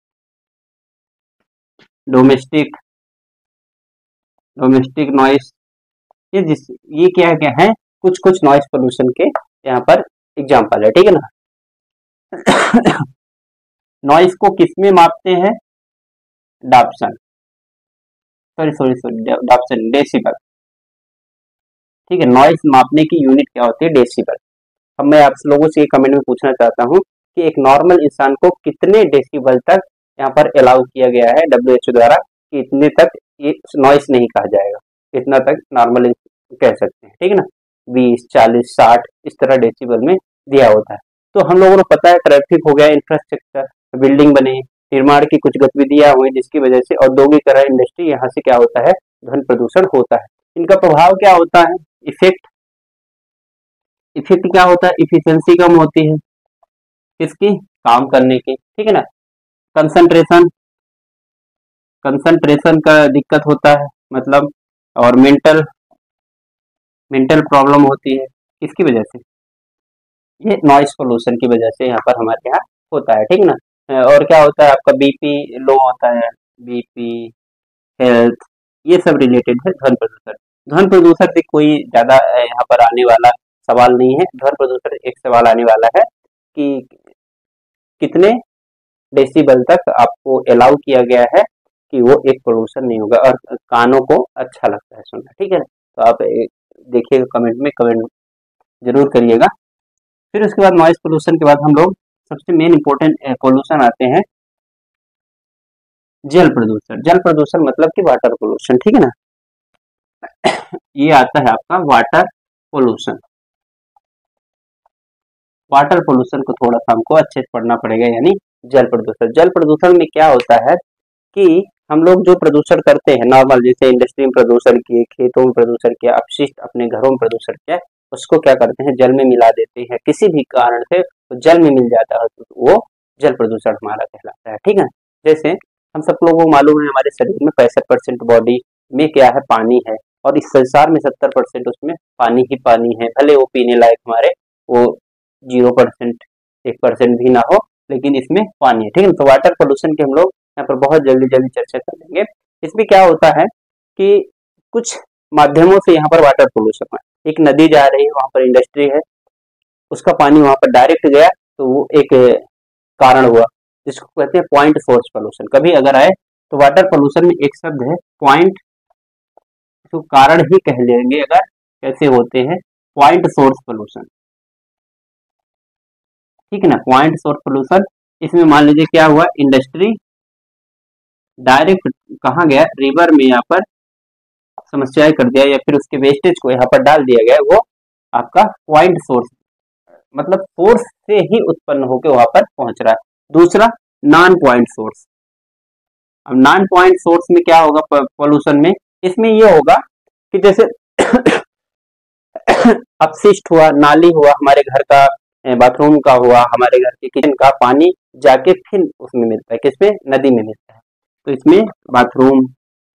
domestic domestic noise, ये जिस ये क्या क्या है, कुछ कुछ नॉइस पोल्यूशन के यहाँ पर एग्जाम्पल है, ठीक है ना। नॉइस को किसमें मापते हैं, Dobson sorry sorry sorry Dobson decibel, ठीक है। नॉइस मापने की यूनिट क्या होती है, डेसिबल। अब मैं आप लोगों से ये कमेंट में पूछना चाहता हूँ कि एक नॉर्मल इंसान को कितने डेसिबल तक यहाँ पर अलाउ किया गया है डब्ल्यू एच ओ द्वारा, कि इतने तक ये नॉइस नहीं कहा जाएगा, इतना तक नॉर्मल कह सकते हैं, ठीक है ना। बीस, चालीस, साठ इस तरह डेसिबल में दिया होता है। तो हम लोगों को पता है ट्रैफिक हो गया, इंफ्रास्ट्रक्चर, बिल्डिंग बने, निर्माण की कुछ गतिविधियां हुई जिसकी वजह से औद्योगिकरण, इंडस्ट्री, यहाँ से क्या होता है, ध्वनि प्रदूषण होता है। इनका प्रभाव क्या होता है, इफेक्ट इफेक्ट क्या होता है, इफिशियंसी कम होती है इसकी काम करने की, ठीक है ना। कंसंट्रेशन कंसंट्रेशन का दिक्कत होता है मतलब, और मेंटल मेंटल प्रॉब्लम होती है, इसकी वजह से, ये नॉइस पोल्यूशन की वजह से यहाँ पर हमारे यहाँ होता है, ठीक है ना। और क्या होता है, आपका बीपी लो होता है, बीपी, हेल्थ, ये सब रिलेटेड है ध्वनि प्रदूषण। ध्वनि प्रदूषण से कोई ज्यादा यहाँ पर आने वाला सवाल नहीं है। ध्वनि प्रदूषण एक सवाल आने वाला है कि कितने डेसिबल तक आपको अलाउ किया गया है कि वो एक पोल्यूशन नहीं होगा और कानों को अच्छा लगता है सुनना, ठीक है। तो आप देखिएगा कमेंट में, कमेंट जरूर करिएगा। फिर उसके बाद नॉइस पोल्यूशन के बाद हम लोग सबसे मेन इंपॉर्टेंट पोल्यूशन आते हैं जल प्रदूषण। जल प्रदूषण मतलब कि वाटर पोल्यूशन, ठीक है ना। ये आता है आपका वाटर पोल्यूशन। वाटर पोल्यूशन को थोड़ा सा हमको अच्छे से पढ़ना पड़ेगा, यानी जल प्रदूषण। जल प्रदूषण में क्या होता है कि हम लोग जो प्रदूषण करते हैं नॉर्मल, जैसे इंडस्ट्री में प्रदूषण किए, खेतों में प्रदूषण किया, अपशिष्ट अपने घरों में प्रदूषण किया, उसको क्या करते हैं, जल में मिला देते हैं। किसी भी कारण से तो जल में मिल जाता है तो वो जल प्रदूषण हमारा कहलाता है, ठीक है। जैसे हम सब लोगों को मालूम है हमारे शरीर में पैंसठ परसेंट बॉडी में क्या है, पानी है, और इस संसार में सत्तर परसेंट उसमें पानी ही पानी है। भले वो पीने लायक हमारे वो जीरो परसेंट एक परसेंट भी ना हो, लेकिन इसमें पानी है, ठीक है। तो वाटर पोल्यूशन की हम लोग यहाँ पर बहुत जल्दी जल्दी चर्चा कर लेंगे। इसमें क्या होता है कि कुछ माध्यमों से यहाँ पर वाटर पोल्यूशन है। एक नदी जा रही है, वहां पर इंडस्ट्री है, उसका पानी वहां पर डायरेक्ट गया तो वो एक कारण हुआ, जिसको कहते हैं पॉइंट सोर्स पोल्यूशन। कभी अगर आए तो वाटर पोल्यूशन में एक शब्द है पॉइंट, तो कारण ही कह लेंगे अगर कैसे होते हैं, पॉइंट सोर्स पोल्यूशन, ठीक है ना। पॉइंट सोर्स पोल्यूशन, इसमें मान लीजिए क्या हुआ, इंडस्ट्री डायरेक्ट कहाँ गया, रिवर में यहाँ पर समस्याएं कर दिया, या फिर उसके वेस्टेज को यहाँ पर डाल दिया गया, वो आपका पॉइंट सोर्स, मतलब सोर्स से ही उत्पन्न होकर वहां पर पहुंच रहा है। दूसरा नॉन पॉइंट सोर्स। अब नॉन पॉइंट सोर्स में क्या होगा पोल्यूशन में, इसमें ये होगा कि जैसे अपशिष्ट हुआ, नाली हुआ, हमारे घर का बाथरूम का हुआ, हमारे घर के किचन का पानी जाके फिर उसमें मिलता है, किसमें, नदी में मिलता है। तो इसमें बाथरूम,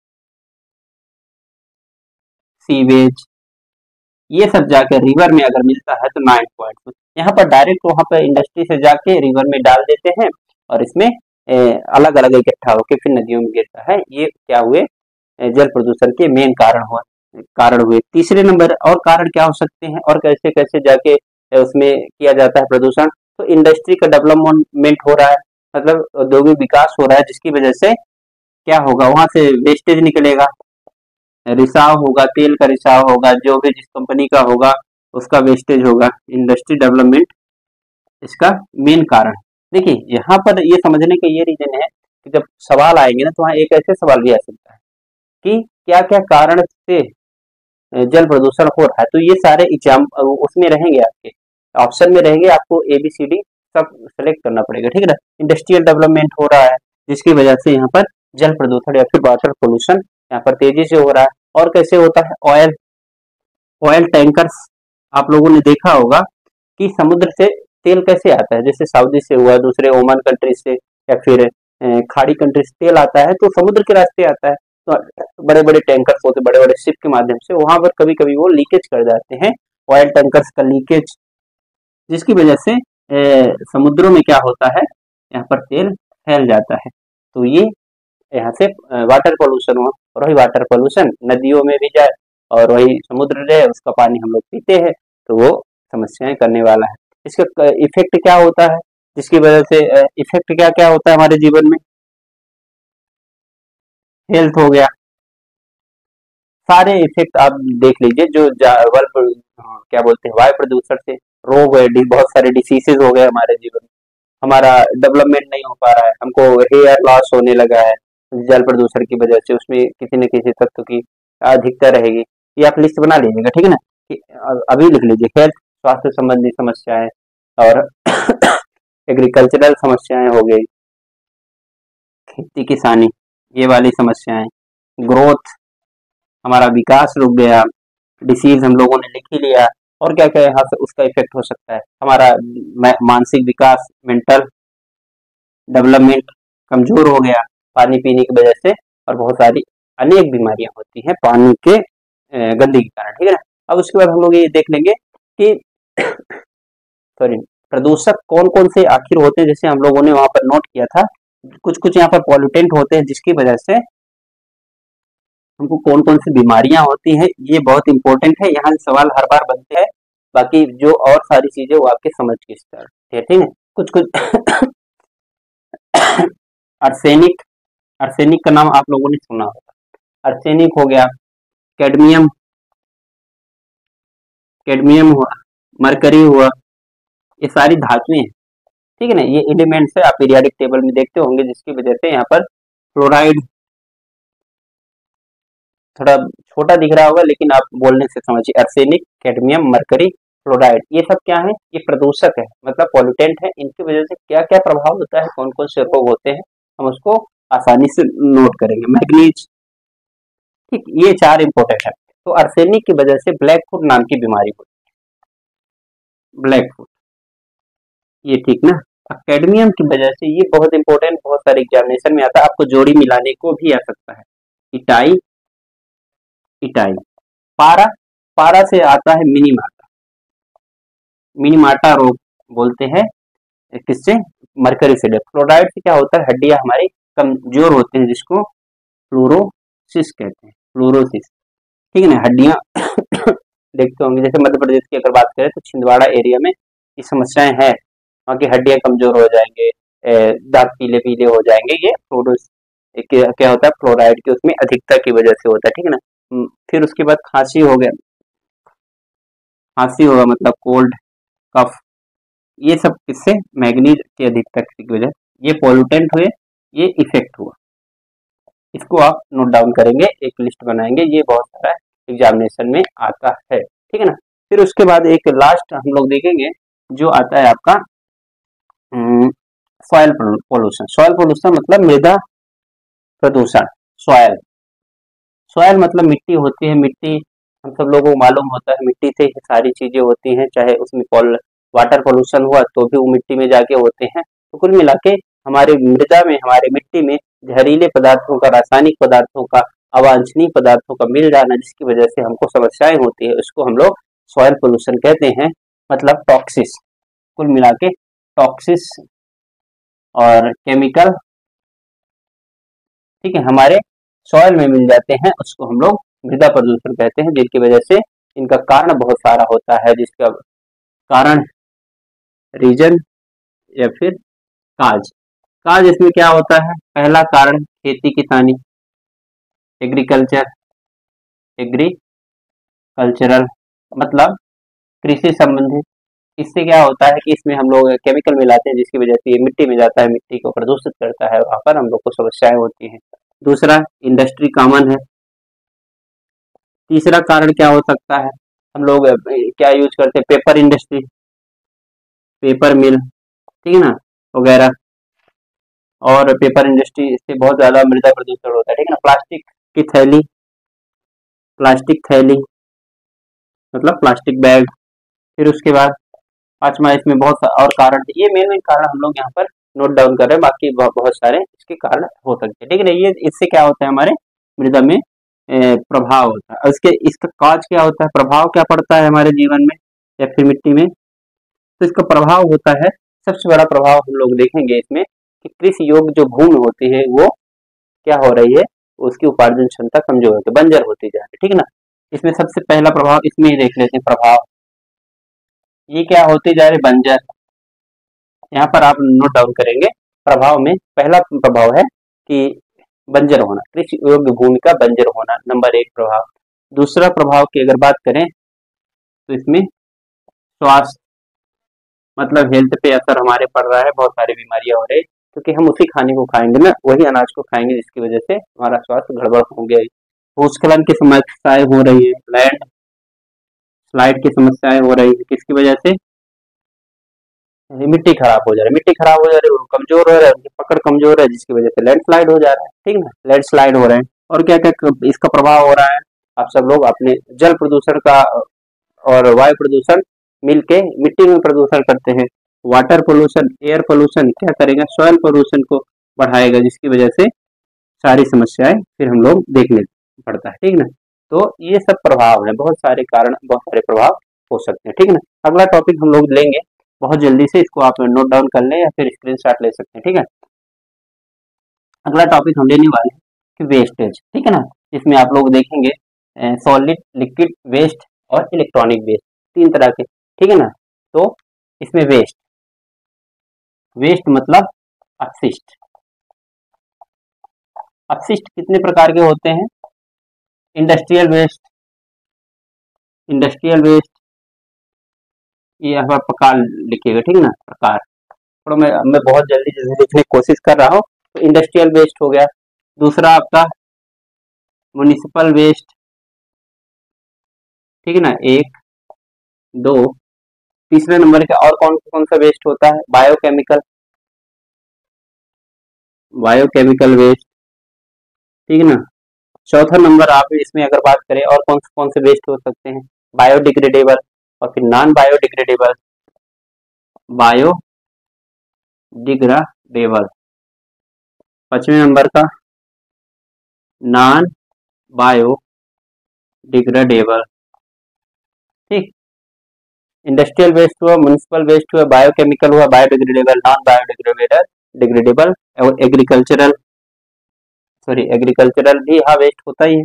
सीवेज, ये सब जाके रिवर में अगर मिलता है तो नाइन पॉइंट, यहाँ पर डायरेक्ट वहां पर इंडस्ट्री से जाके रिवर में डाल देते हैं और इसमें अलग अलग इकट्ठा होकर फिर नदियों में गिरता है। ये क्या हुए, जल प्रदूषण के मेन कारण हुआ कारण हुए। तीसरे नंबर और कारण क्या हो सकते हैं, और कैसे कैसे जाके उसमें किया जाता है प्रदूषण, तो इंडस्ट्री का डेवलपमेंट हो रहा है, मतलब औद्योगिक विकास हो रहा है, जिसकी वजह से क्या होगा, वहां से वेस्टेज निकलेगा, रिसाव होगा, तेल का रिसाव होगा, जो भी जिस कंपनी का होगा उसका वेस्टेज होगा। इंडस्ट्री डेवलपमेंट इसका मेन कारण। देखिए यहाँ पर ये समझने का ये रीजन है कि जब सवाल आएंगे ना, तो वहाँ एक ऐसे सवाल भी आ सकता है कि क्या क्या कारण से जल प्रदूषण हो रहा है, तो ये सारे एग्जाम उसमें रहेंगे, आपके ऑप्शन में रहेंगे, आपको ए बी सी डी सब सेलेक्ट करना पड़ेगा, ठीक है ना। इंडस्ट्रियल डेवलपमेंट हो रहा है, जिसकी वजह से यहाँ पर जल प्रदूषण या फिर वाटर पोल्यूशन यहाँ पर तेजी से हो रहा है। और कैसे होता है, ऑयल ऑयल टैंकर्स, आप लोगों ने देखा होगा कि समुद्र से तेल कैसे आता है, जैसे सऊदी से हुआ, दूसरे ओमान कंट्री से, या फिर खाड़ी कंट्री से तेल आता है, तो समुद्र के रास्ते आता है। तो बड़े बड़े टैंकर्स होते, बड़े बड़े शिप के माध्यम से वहां पर कभी कभी वो लीकेज कर जाते हैं, ऑयल टैंकर्स का लीकेज, जिसकी वजह से ए, समुद्रों में क्या होता है, यहाँ पर तेल फैल जाता है। तो ये यहाँ से वाटर पोल्यूशन हुआ, और वही वाटर पोल्यूशन नदियों में भी जाए और वही समुद्र रहे, उसका पानी हम लोग पीते हैं, तो वो समस्याएं करने वाला है। इसका इफेक्ट क्या होता है, जिसकी वजह से इफेक्ट क्या क्या होता है हमारे जीवन में, हेल्थ हो गया, सारे इफेक्ट आप देख लीजिए, जो क्या बोलते हैं वायु प्रदूषण से रोग है, बहुत सारे डिसीजेज हो गए हमारे जीवन में, हमारा डेवलपमेंट नहीं हो पा रहा है, हमको हेयर लॉस होने लगा है जल प्रदूषण की वजह से, उसमें किसी न किसी तत्व की अधिकता रहेगी। ये आप लिस्ट बना लीजिएगा, ठीक है ना, कि अभी लिख लीजिए, हेल्थ, स्वास्थ्य संबंधी समस्याएं, और एग्रीकल्चरल समस्याएं हो गई, खेती किसानी, ये वाली समस्याएं, ग्रोथ, हमारा विकास रुक गया, डिसीज हम लोगों ने लिख ही लिया, और क्या क्या यहाँ से उसका इफेक्ट हो सकता है, हमारा मानसिक विकास, मेंटल डेवलपमेंट कमजोर हो गया पानी पीने की वजह से, और बहुत सारी अनेक बीमारियां होती हैं पानी के गंदगी के कारण, ठीक है ना। अब उसके बाद हम लोग ये देख लेंगे कि सॉरी प्रदूषक कौन कौन से आखिर होते हैं, जैसे हम लोगों ने वहां पर नोट किया था, कुछ कुछ यहाँ पर पॉल्यूटेंट होते हैं, जिसकी वजह से हमको कौन कौन सी बीमारियां होती हैं, ये बहुत इंपॉर्टेंट है, यहाँ से सवाल हर बार बनते हैं। बाकी जो और सारी चीजें वो आपके समझ की स्तर है, ठीक है। कुछ कुछ आर्सेनिक, आर्सेनिक का नाम आप लोगों ने सुना होगा, आर्सेनिक हो गया, कैडमियम, कैडमियम हुआ, मरकरी हुआ, ये सारी धातुएं हैं, ठीक है ना, ये एलिमेंट्स है, आप पीरियोडिक टेबल में देखते होंगे, जिसकी वजह से यहाँ पर फ्लोराइड, थोड़ा छोटा दिख रहा होगा लेकिन आप बोलने से समझिए, आर्सेनिक, कैडमियम, मरकरी, फ्लोराइड, ये सब क्या है, ये प्रदूषक है, मतलब पॉल्यूटेंट है। इनकी वजह से क्या क्या प्रभाव होता है, कौन कौन से रोग होते हैं, हम उसको आसानी से नोट करेंगे। मैग्नीज, ठीक, ये चार इंपॉर्टेंट है। तो आर्सेनिक की वजह से ब्लैक फुट नाम की बीमारी होती है, ब्लैक फुट, ये ठीक ना। कैडमियम की वजह से, ये बहुत इंपॉर्टेंट, बहुत सारे एग्जामिनेशन में आता है, आपको जोड़ी मिलाने को भी आ सकता है, इटाई, इटाई, पारा, पारा से आता है मिनीमाटा, मिनीमाटा रोग बोलते हैं, किससे, मरकरी से। फ्लोराइड से क्या होता है, हड्डियां हमारी कमजोर होते हैं, जिसको फ्लोरोसिस कहते हैं, फ्लोरोसिस, ठीक है ना। हड्डियां देखते होंगे, जैसे मध्य प्रदेश की अगर बात करें तो छिंदवाड़ा एरिया में ये समस्याएं हैं, वहाँ की हड्डियां कमजोर हो जाएंगे, दांत पीले पीले हो जाएंगे, ये फ्लोरोस क्या होता है, फ्लोराइड की उसमें अधिकता की वजह से होता है, ठीक है ना। फिर उसके बाद खांसी हो गया, खांसी होगा मतलब कोल्ड, कफ, ये सब किससे, मैग्नीज की अधिकता की वजह, ये पॉल्यूटेंट हुए, ये इफेक्ट हुआ। इसको आप नोट डाउन करेंगे, एक लिस्ट बनाएंगे, ये बहुत सारा एग्जामिनेशन में आता है, ठीक है ना। फिर उसके बाद एक लास्ट हम लोग देखेंगे जो आता है आपका सॉइल पोल्यूशन। सॉइल पोल्यूशन मतलब मृदा प्रदूषण। सॉइल, सॉइल मतलब मिट्टी होती है, मिट्टी हम सब लोगों को मालूम होता है, मिट्टी से ही सारी चीजें होती हैं, चाहे उसमें वाटर पोल्यूशन हुआ तो भी वो मिट्टी में जाके होते हैं। तो कुल मिला के हमारे मृदा में, हमारे मिट्टी में जहरीले पदार्थों का, रासायनिक पदार्थों का, अवांछनीय पदार्थों का मिल जाना, जिसकी वजह से हमको समस्याएं होती है, उसको हम लोग सॉइल पोल्यूशन कहते हैं, मतलब टॉक्सिस। कुल मिला के टॉक्सिस और केमिकल, ठीक है, हमारे सॉइल में मिल जाते हैं, उसको हम लोग मृदा प्रदूषण कहते हैं, जिसकी वजह से इनका कारण बहुत सारा होता है, जिसका कारण, रीजन या फिर काज। काज इसमें क्या होता है, पहला कारण खेती किसानी, एग्रीकल्चर, एग्रीकल्चरल मतलब कृषि संबंधित। इससे क्या होता है कि इसमें हम लोग केमिकल मिलाते हैं, जिसकी वजह से ये मिट्टी में जाता है, मिट्टी को प्रदूषित करता है, वहां पर हम लोग को समस्याएं होती हैं। दूसरा इंडस्ट्री कॉमन है। तीसरा कारण क्या हो सकता है, हम लोग क्या यूज करते हैं, पेपर इंडस्ट्री, पेपर मिल, ठीक है ना, वगैरह, और पेपर इंडस्ट्री से बहुत ज्यादा मृदा प्रदूषण होता है, ठीक है ना। प्लास्टिक की थैली, प्लास्टिक थैली मतलब प्लास्टिक बैग। फिर उसके बाद पांचवा, इसमें बहुत और कारण, ये मेन मेन कारण हम लोग यहाँ पर नोट डाउन कर रहे हैं, बाकी बहुत सारे इसके कारण हो सकते हैं, ठीक है ना। ये इससे क्या होता है, हमारे मृदा में प्रभाव होता है। इसके इसका काज क्या होता है, प्रभाव क्या पड़ता है हमारे जीवन में या फिर मिट्टी में, तो इसका प्रभाव होता है, सबसे बड़ा प्रभाव हम लोग देखेंगे इसमें कि कृषि योग्य जो भूमि होती है वो क्या हो रही है, उसकी उपार्जन क्षमता कमजोर होती है, बंजर होती जा रही है, ठीक है ना। इसमें सबसे पहला प्रभाव इसमें ही देख लेते हैं, प्रभाव, ये क्या होती जा रही, बंजर। यहाँ पर आप नोट डाउन करेंगे, प्रभाव में पहला प्रभाव है कि बंजर होना, कृषि योग्य भूमि का बंजर होना, नंबर एक प्रभाव। दूसरा प्रभाव की अगर बात करें तो इसमें स्वास्थ्य, मतलब हेल्थ पे असर हमारे पड़ रहा है, बहुत सारी बीमारियां हो रही, क्योंकि हम उसी खाने को खाएंगे ना, वही अनाज को खाएंगे, जिसकी वजह से हमारा स्वास्थ्य गड़बड़ हो गया। भूस्खलन की समस्याएं हो रही है, लैंड स्लाइड की समस्याएं हो रही है, किसकी वजह से, मिट्टी खराब हो जा रही है, मिट्टी खराब हो जा रही है, कमजोर हो रहा है, उनकी पकड़ कमजोर है, जिसकी वजह से लैंड स्लाइड हो जा रहा है, ठीक है ना, लैंड स्लाइड हो रहे हैं। और क्या क्या इसका प्रभाव हो रहा है, आप सब लोग अपने जल प्रदूषण का और वायु प्रदूषण मिलके मिट्टी में प्रदूषण करते हैं। वाटर पोल्यूशन, एयर पोल्यूशन क्या करेगा, सॉइल पोल्यूशन को बढ़ाएगा, जिसकी वजह से सारी समस्याएं फिर हम लोग देखने पड़ता है, ठीक है ना। तो ये सब प्रभाव है, बहुत सारे कारण, बहुत सारे प्रभाव हो सकते हैं, ठीक है ना। अगला टॉपिक हम लोग लेंगे बहुत जल्दी से, इसको आप नोट डाउन कर लें या फिर स्क्रीनशॉट ले सकते हैं, ठीक है। अगला टॉपिक हम लेने वाले हैं कि वेस्टेज, ठीक है ना। इसमें आप लोग देखेंगे सॉलिड, लिक्विड वेस्ट और इलेक्ट्रॉनिक वेस्ट, तीन तरह के, ठीक है ना। तो इसमें वेस्ट, वेस्ट मतलब अपशिष्ट। अपशिष्ट कितने प्रकार के होते हैं, इंडस्ट्रियल वेस्ट, इंडस्ट्रियल वेस्ट, ये यहाँ पर प्रकार लिखिएगा, ठीक है ना, प्रकार। थोड़ा मैं मैं बहुत जल्दी जल्दी लिखने की कोशिश कर रहा हूँ। तो इंडस्ट्रियल वेस्ट हो गया, दूसरा आपका म्युनिसिपल वेस्ट, ठीक है ना, एक, दो, तीसरे नंबर का और कौन कौन सा वेस्ट होता है, बायोकेमिकल, बायोकेमिकल वेस्ट, ठीक है ना। चौथा नंबर आप इसमें अगर बात करें और कौन से कौन से वेस्ट हो सकते हैं, बायोडिग्रेडेबल और फिर नॉन बायोडिग्रेडेबल, बायोडिग्रेडेबल। पांचवें नंबर का नॉन बायोडिग्रेडेबल, ठीक। इंडस्ट्रियल वेस्ट हुआ, म्युनिसिपल वेस्ट हुआ, बायोकेमिकल हुआ, बायोडिग्रेडेबल, नॉन बायोडिग्रेडेबल, डिग्रेडेबल और एग्रीकल्चरल, सॉरी एग्रीकल्चरल भी हाँ वेस्ट होता ही है।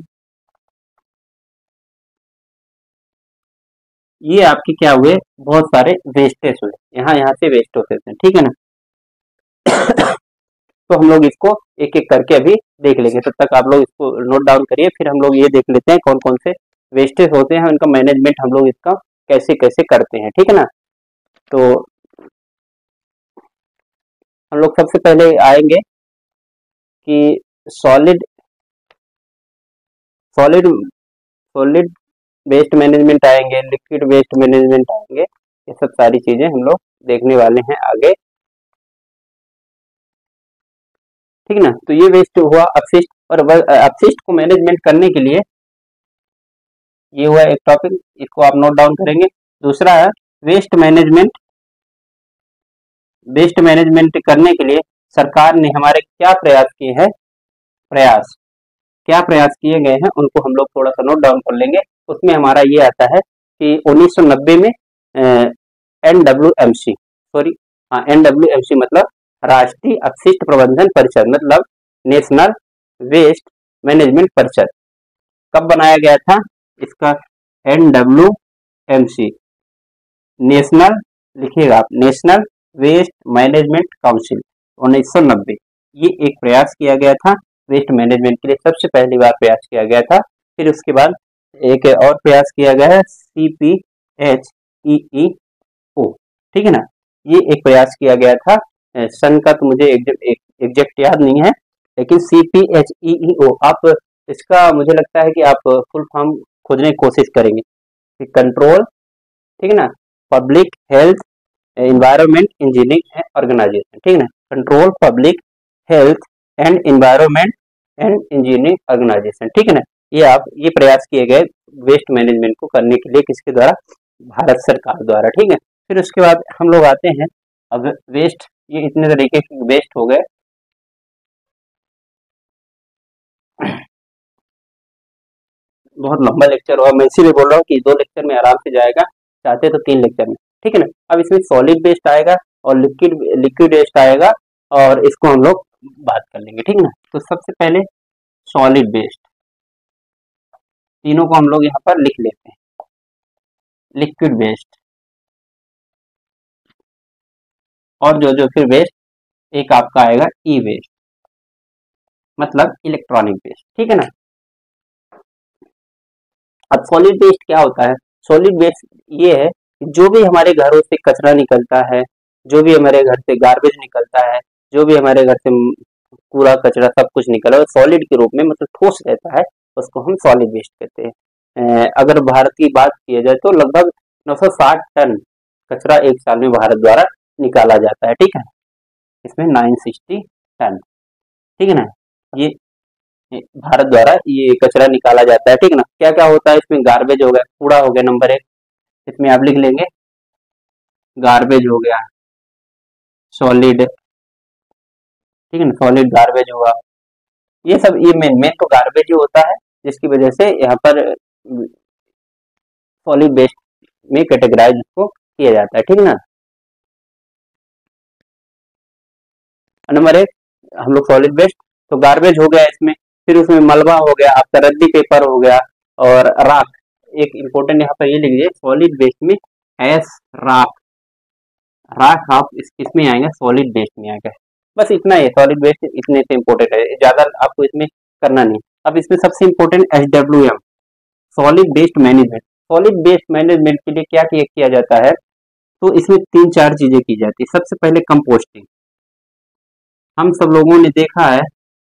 ये आपके क्या हुए, बहुत सारे वेस्टेज हुए, यहाँ यहाँ से वेस्ट होते थे, ठीक है ना। तो हम लोग इसको एक एक करके अभी देख लेंगे। तब तक आप लोग इसको नोट डाउन करिए, फिर हम लोग ये देख लेते हैं कौन कौन से वेस्टेज होते हैं, उनका मैनेजमेंट हम लोग इसका कैसे कैसे करते हैं, ठीक है ना। तो हम लोग सबसे पहले आएंगे कि solid solid solid waste management आएंगे, लिक्विड वेस्ट मैनेजमेंट आएंगे, ये सब सारी चीजें हम लोग देखने वाले हैं आगे, ठीक है ना। तो ये वेस्ट हुआ अपशिष्ट, और अपशिष्ट को मैनेजमेंट करने के लिए ये हुआ एक टॉपिक, इसको आप नोट डाउन करेंगे। दूसरा है वेस्ट मैनेजमेंट। वेस्ट मैनेजमेंट करने के लिए सरकार ने हमारे क्या प्रयास किए हैं, प्रयास क्या प्रयास किए गए हैं उनको हम लोग थोड़ा सा नोट डाउन कर लेंगे। उसमें हमारा ये आता है कि उन्नीस सौ नब्बे में N W M C sorry हाँ एन डब्ल्यू एम सी मतलब राष्ट्रीय अपशिष्ट प्रबंधन परिषद, मतलब नेशनल वेस्ट मैनेजमेंट परिषद, कब बनाया गया था इसका, N W M C, national, लिखिएगा आप, नेशनल वेस्ट मैनेजमेंट काउंसिल, उन्नीस सौ नब्बे। ये एक प्रयास किया गया था वेस्ट मैनेजमेंट के लिए, सबसे पहली बार प्रयास किया गया था। फिर उसके बाद एक और प्रयास किया गया है सी पी एच ई ई ओ, ठीक है ना। ये एक प्रयास किया गया था, सन का तो मुझे एग्जैक्ट याद नहीं है, लेकिन सी पी एच ई ई ओ, आप इसका मुझे लगता है कि आप फुल फॉर्म खोजने की कोशिश करेंगे, कंट्रोल, ठीक है ना, public health environment engineering organisation, ठीक है ना, control public health and environment and engineering organisation, ठीक है ना। ये आप ये प्रयास किए गए वेस्ट मैनेजमेंट को करने के लिए, किसके द्वारा, भारत सरकार द्वारा, ठीक है। फिर उसके बाद हम लोग आते हैं अब वेस्ट, ये इतने तरीके के वेस्ट हो गए। बहुत लंबा लेक्चर हुआ, मैं इसीलिए बोल रहा हूँ कि दो लेक्चर में आराम से जाएगा, चाहते तो तीन लेक्चर में, ठीक है ना। अब इसमें सॉलिड वेस्ट आएगा और लिक्विड लिक्विड वेस्ट आएगा, और इसको हम लोग बात कर लेंगे, ठीक है ना। तो सबसे पहले सॉलिड वेस्ट, तीनों को हम लोग यहाँ पर लिख लेते हैं, लिक्विड वेस्ट, और जो जो फिर वेस्ट, एक आपका आएगा ई वेस्ट, मतलब इलेक्ट्रॉनिक वेस्ट, ठीक है ना। अब सॉलिड वेस्ट क्या होता है, सॉलिड वेस्ट ये है कि जो भी हमारे घरों से कचरा निकलता है, जो भी हमारे घर से गार्बेज निकलता है, जो भी हमारे घर से कूड़ा कचरा सब कुछ निकला है सॉलिड के रूप में, मतलब ठोस रहता है, उसको हम सॉलिड वेस्ट कहते हैं। अगर भारत की बात की जाए तो लगभग नौ सौ साठ टन कचरा एक साल में भारत द्वारा निकाला जाता है, ठीक है, इसमें नौ सौ साठ टन, ठीक है ना। ये भारत द्वारा ये कचरा निकाला जाता है, ठीक है ना। क्या क्या होता है इसमें, गार्बेज हो गया, कूड़ा हो गया नंबर एक, इसमें आप लिख लेंगे, गार्बेज हो गया, सॉलिड, ठीक है ना, सॉलिड गार्बेज हुआ, ये सब, ये मेन मेन तो गार्बेज ही होता है, जिसकी वजह से यहाँ पर सॉलिड वेस्ट में कैटेगराइज इसको किया जाता है, ठीक है ना। नंबर एक हम लोग सॉलिड वेस्ट, तो गार्बेज हो गया इसमें, फिर उसमें मलबा हो गया, आपका रद्दी पेपर हो गया, और राख, एक इम्पोर्टेंट यहाँ पर ये लिख लीजिए, सॉलिड वेस्ट में एस राख, राख आप इस, इसमें आएंगे, सॉलिड वेस्ट में आएगा, बस इतना ही, सॉलिड वेस्ट इतने से इम्पोर्टेंट है, ज्यादा आपको इसमें करना नहीं। अब इसमें सबसे important H W M, solid waste management. Solid waste management के लिए क्या किया जाता है, तो इसमें तीन चार चीजें की जाती है। सबसे पहले कंपोस्टिंग, हम सब लोगों ने देखा है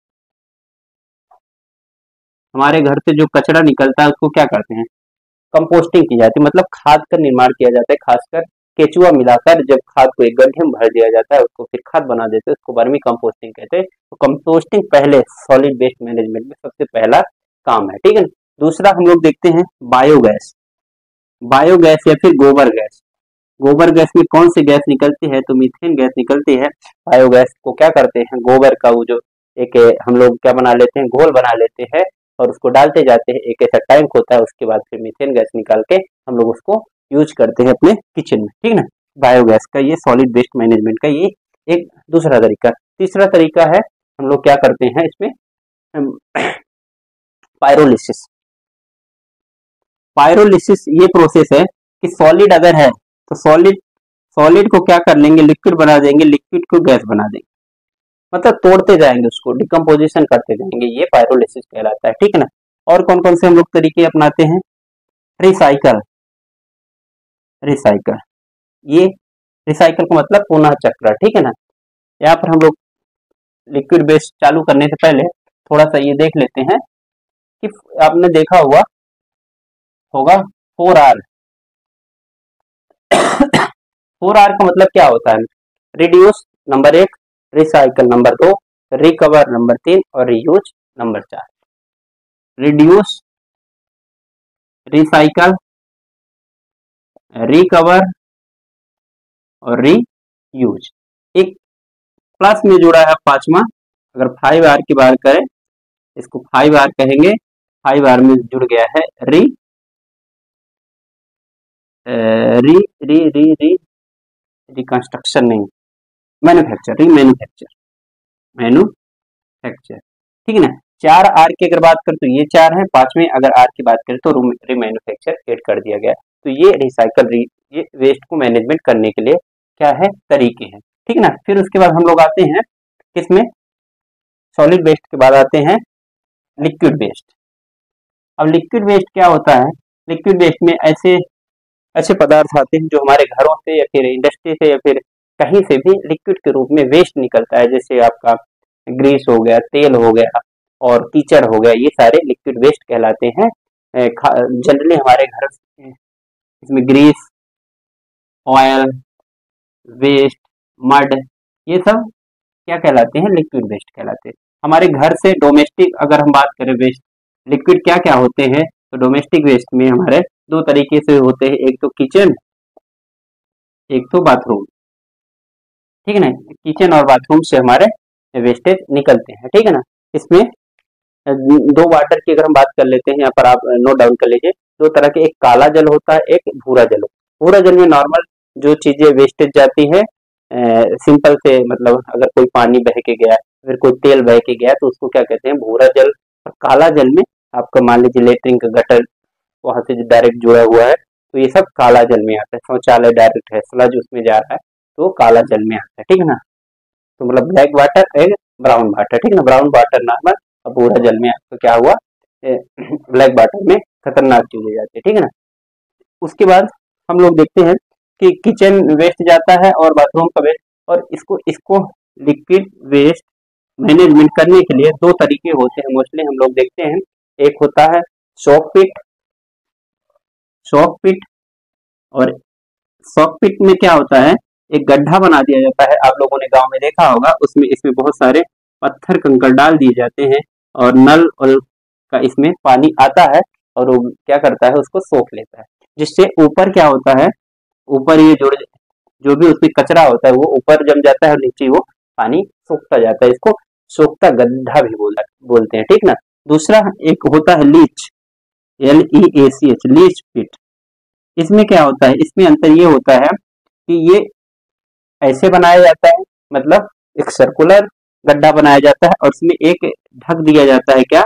हमारे घर से जो कचरा निकलता है उसको क्या करते हैं, कंपोस्टिंग की जाती है, मतलब खाद का निर्माण किया जाता है, खासकर केचुआ मिलाकर जब खाद को एक गड्ढे में भर दिया जाता है उसको फिर खाद बना देते हैं, उसको वर्मी कंपोस्टिंग कहते हैं। तो कंपोस्टिंग पहले सॉलिड वेस्ट मैनेजमेंट में सबसे पहला काम है, ठीक है। दूसरा हम लोग देखते हैं बायोगैस, बायोगैस या फिर गोबर गैस। गोबर गैस में कौन सी गैस निकलती है, तो मीथेन गैस निकलती है। बायोगैस को क्या करते हैं, गोबर का वो जो एक हम लोग क्या बना लेते हैं, घोल बना लेते हैं और उसको डालते जाते हैं, एक ऐसा टैंक होता है, उसके बाद फिर मीथेन गैस निकाल के हम लोग उसको यूज करते हैं अपने किचन में, ठीक है ना। बायोगैस का ये सॉलिड वेस्ट मैनेजमेंट का ये एक दूसरा तरीका। तीसरा तरीका है हम लोग क्या करते हैं इसमें, पायरोलिसिस। पायरोलिसिस ये प्रोसेस है कि सॉलिड अगर है तो सॉलिड सॉलिड को क्या कर लेंगे, लिक्विड बना देंगे, लिक्विड को गैस बना देंगे, मतलब तोड़ते जाएंगे उसको, डिकम्पोजिशन करते जाएंगे, ये पायरोलिसिस कहलाता है, ठीक है ना। और कौन कौन से हम लोग तरीके अपनाते हैं? रिसाइकल, रिसाइकल ये रिसाइकल का मतलब पुनः चक्र, ठीक है ना। यहाँ पर हम लोग लिक्विड बेस चालू करने से पहले थोड़ा सा ये देख लेते हैं कि आपने देखा हुआ होगा फोर आर। फोर आर का मतलब क्या होता है? रिड्यूस नंबर एक, रिसाइकल नंबर दो, रिकवर नंबर तीन और रीयूज नंबर चार। रिड्यूस, रिसाइकल, रिकवर और रीयूज। एक प्लस में जुड़ा है पांचवा, अगर फाइव आर की बात करें इसको फाइव आर कहेंगे, फाइव आर में जुड़ गया है री री री री री रिकंस्ट्रक्शन नहीं, मैन्युफैक्चर, री मैन्युफैक्चर, मैन्युफैक्चर, ठीक है ना। चार आर की अगर बात करें तो ये चार है, पांचवें अगर आर की बात करें तो री मैन्युफैक्चर एड कर दिया गया। तो ये रिसाइकल, री ये वेस्ट को मैनेजमेंट करने के लिए क्या है, तरीके हैं, ठीक है ना। फिर उसके बाद हम लोग आते हैं किसमें? सॉलिड वेस्ट के बाद आते हैं लिक्विड वेस्ट। अब लिक्विड वेस्ट क्या होता है? लिक्विड वेस्ट में ऐसे ऐसे पदार्थ आते हैं जो हमारे घरों से या फिर इंडस्ट्री से या फिर कहीं से भी लिक्विड के रूप में वेस्ट निकलता है, जैसे आपका ग्रीस हो गया, तेल हो गया और कीचड़ हो गया, ये सारे लिक्विड वेस्ट कहलाते हैं। जनरली हमारे घर इसमें ग्रीस, ऑयल, वेस्ट, मड, ये सब क्या कहलाते हैं? लिक्विड वेस्ट कहलाते हैं। हमारे घर से डोमेस्टिक अगर हम बात करें वेस्ट लिक्विड क्या क्या होते हैं, तो डोमेस्टिक वेस्ट में हमारे दो तरीके से होते हैं, एक तो किचन, एक तो बाथरूम, ठीक है ना। किचन और बाथरूम से हमारे वेस्टेज निकलते हैं, ठीक है ना। इसमें दो वाटर की अगर हम बात कर लेते हैं, यहाँ पर आप नोट डाउन कर लीजिए, दो तरह के, एक काला जल होता है, एक भूरा जल। भूरा जल में नॉर्मल जो चीजें वेस्टेज जाती है, सिंपल से मतलब अगर कोई पानी बह के गया, फिर कोई तेल बह के गया तो उसको क्या कहते हैं? भूरा जल। और काला जल में आपका मान लीजिए लेटरिन का गटर वहां से डायरेक्ट जुड़ा हुआ है, तो ये सब काला जल में आता है। शौचालय डायरेक्ट है, स्लज उसमें जा रहा है तो काला जल में आता है, ठीक है ना। तो मतलब black water and brown water, ठीक है ना। ब्राउन वाटर नॉर्मल और भूरा जल में आपको क्या हुआ? ब्लैक वाटर में खतरनाक चीजें जाती है, ठीक है ना। उसके बाद हम लोग देखते हैं कि किचन वेस्ट जाता है और बाथरूम का वेस्ट, और इसको इसको लिक्विड वेस्ट मैनेजमेंट करने के लिए दो तरीके होते हैं मोस्टली हम लोग देखते हैं। एक होता है शॉक पिट, शॉक पिट और शॉक पिट में क्या होता है? एक गड्ढा बना दिया जाता है, आप लोगों ने गांव में देखा होगा, उसमें इसमें बहुत सारे पत्थर कंकड़ डाल दिए जाते हैं और नल और का इसमें पानी आता है और वो क्या करता है? उसको सोख लेता है, जिससे ऊपर क्या होता है? ऊपर ये जुड़ जो भी उसमें कचरा होता है वो ऊपर जम जाता है और नीचे वो पानी सोखता जाता है। इसको सोखता गड्ढा भी बोल बोलते हैं, ठीक ना। दूसरा एक होता है leach, L E A C H, leach pit. इसमें क्या होता है? इसमें अंतर ये होता है कि ये ऐसे बनाया जाता है, मतलब एक सर्कुलर गड्ढा बनाया जाता है और इसमें एक ढक दिया जाता है, क्या?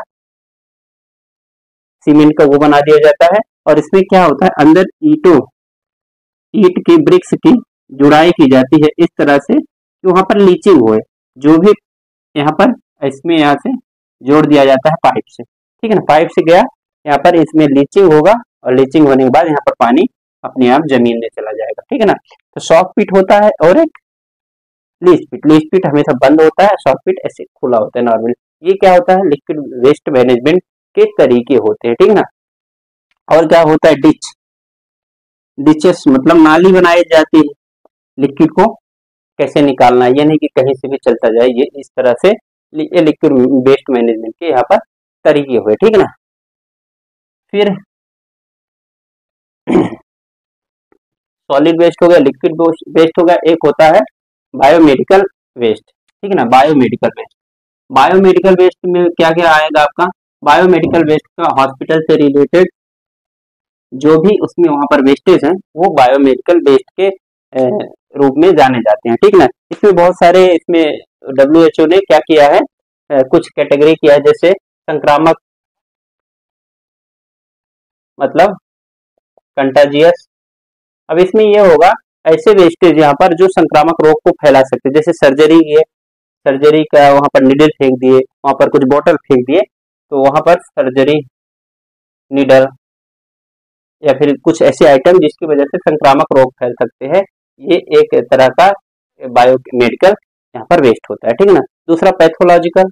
सीमेंट का वो बना दिया जाता है, और इसमें क्या होता है? अंदर ईंटों ईंट की ब्रिक्स की जुड़ाई की जाती है इस तरह से कि वहां पर लीचिंग हो, जो भी यहाँ पर इसमें यहाँ से जोड़ दिया जाता है पाइप से, ठीक है ना। पाइप से गया यहाँ पर, इसमें लीचिंग होगा और लीचिंग होने के बाद यहाँ पर पानी अपने आप जमीन में चला जाएगा, ठीक है ना। तो शॉक पिट होता है और एक लीच पिट। लीच पिट हमेशा बंद होता है, शॉक पिट ऐसे खुला होता है नॉर्मल। ये क्या होता है? लिक्विड वेस्ट मैनेजमेंट के तरीके होते हैं, ठीक है ना। और क्या होता है? डिच, डिचेस मतलब नाली बनाई जाती है लिक्विड को कैसे निकालना है, ये नहीं कि कहीं से भी चलता जाए, ये इस तरह से ये लिक्विड वेस्ट मैनेजमेंट के यहाँ पर तरीके हुए, ठीक है ना। फिर सॉलिड वेस्ट हो गया, लिक्विड वेस्ट हो गया, एक होता है बायोमेडिकल वेस्ट, ठीक है ना। बायोमेडिकल वेस्ट, बायोमेडिकल वेस्ट में क्या क्या आएगा आपका? बायोमेडिकल वेस्ट का हॉस्पिटल से रिलेटेड जो भी उसमें वहां पर वेस्टेज है वो बायोमेडिकल वेस्ट के रूप में जाने जाते हैं, ठीक है ना। इसमें बहुत सारे, इसमें डब्ल्यू एच ओ ने क्या किया है? कुछ कैटेगरी किया है, जैसे संक्रामक मतलब कंटाजियस। अब इसमें ये होगा ऐसे वेस्टेज यहाँ पर जो संक्रामक रोग को फैला सकते हैं, जैसे सर्जरी है, सर्जरी का वहां पर निडल फेंक दिए, वहां पर कुछ बोतल फेंक दिए, तो वहां पर सर्जरी निडल या फिर कुछ ऐसे आइटम जिसकी वजह से संक्रामक रोग फैल सकते हैं, ये एक तरह का बायोमेडिकल यहाँ पर वेस्ट होता है, ठीक है ना। दूसरा पैथोलॉजिकल,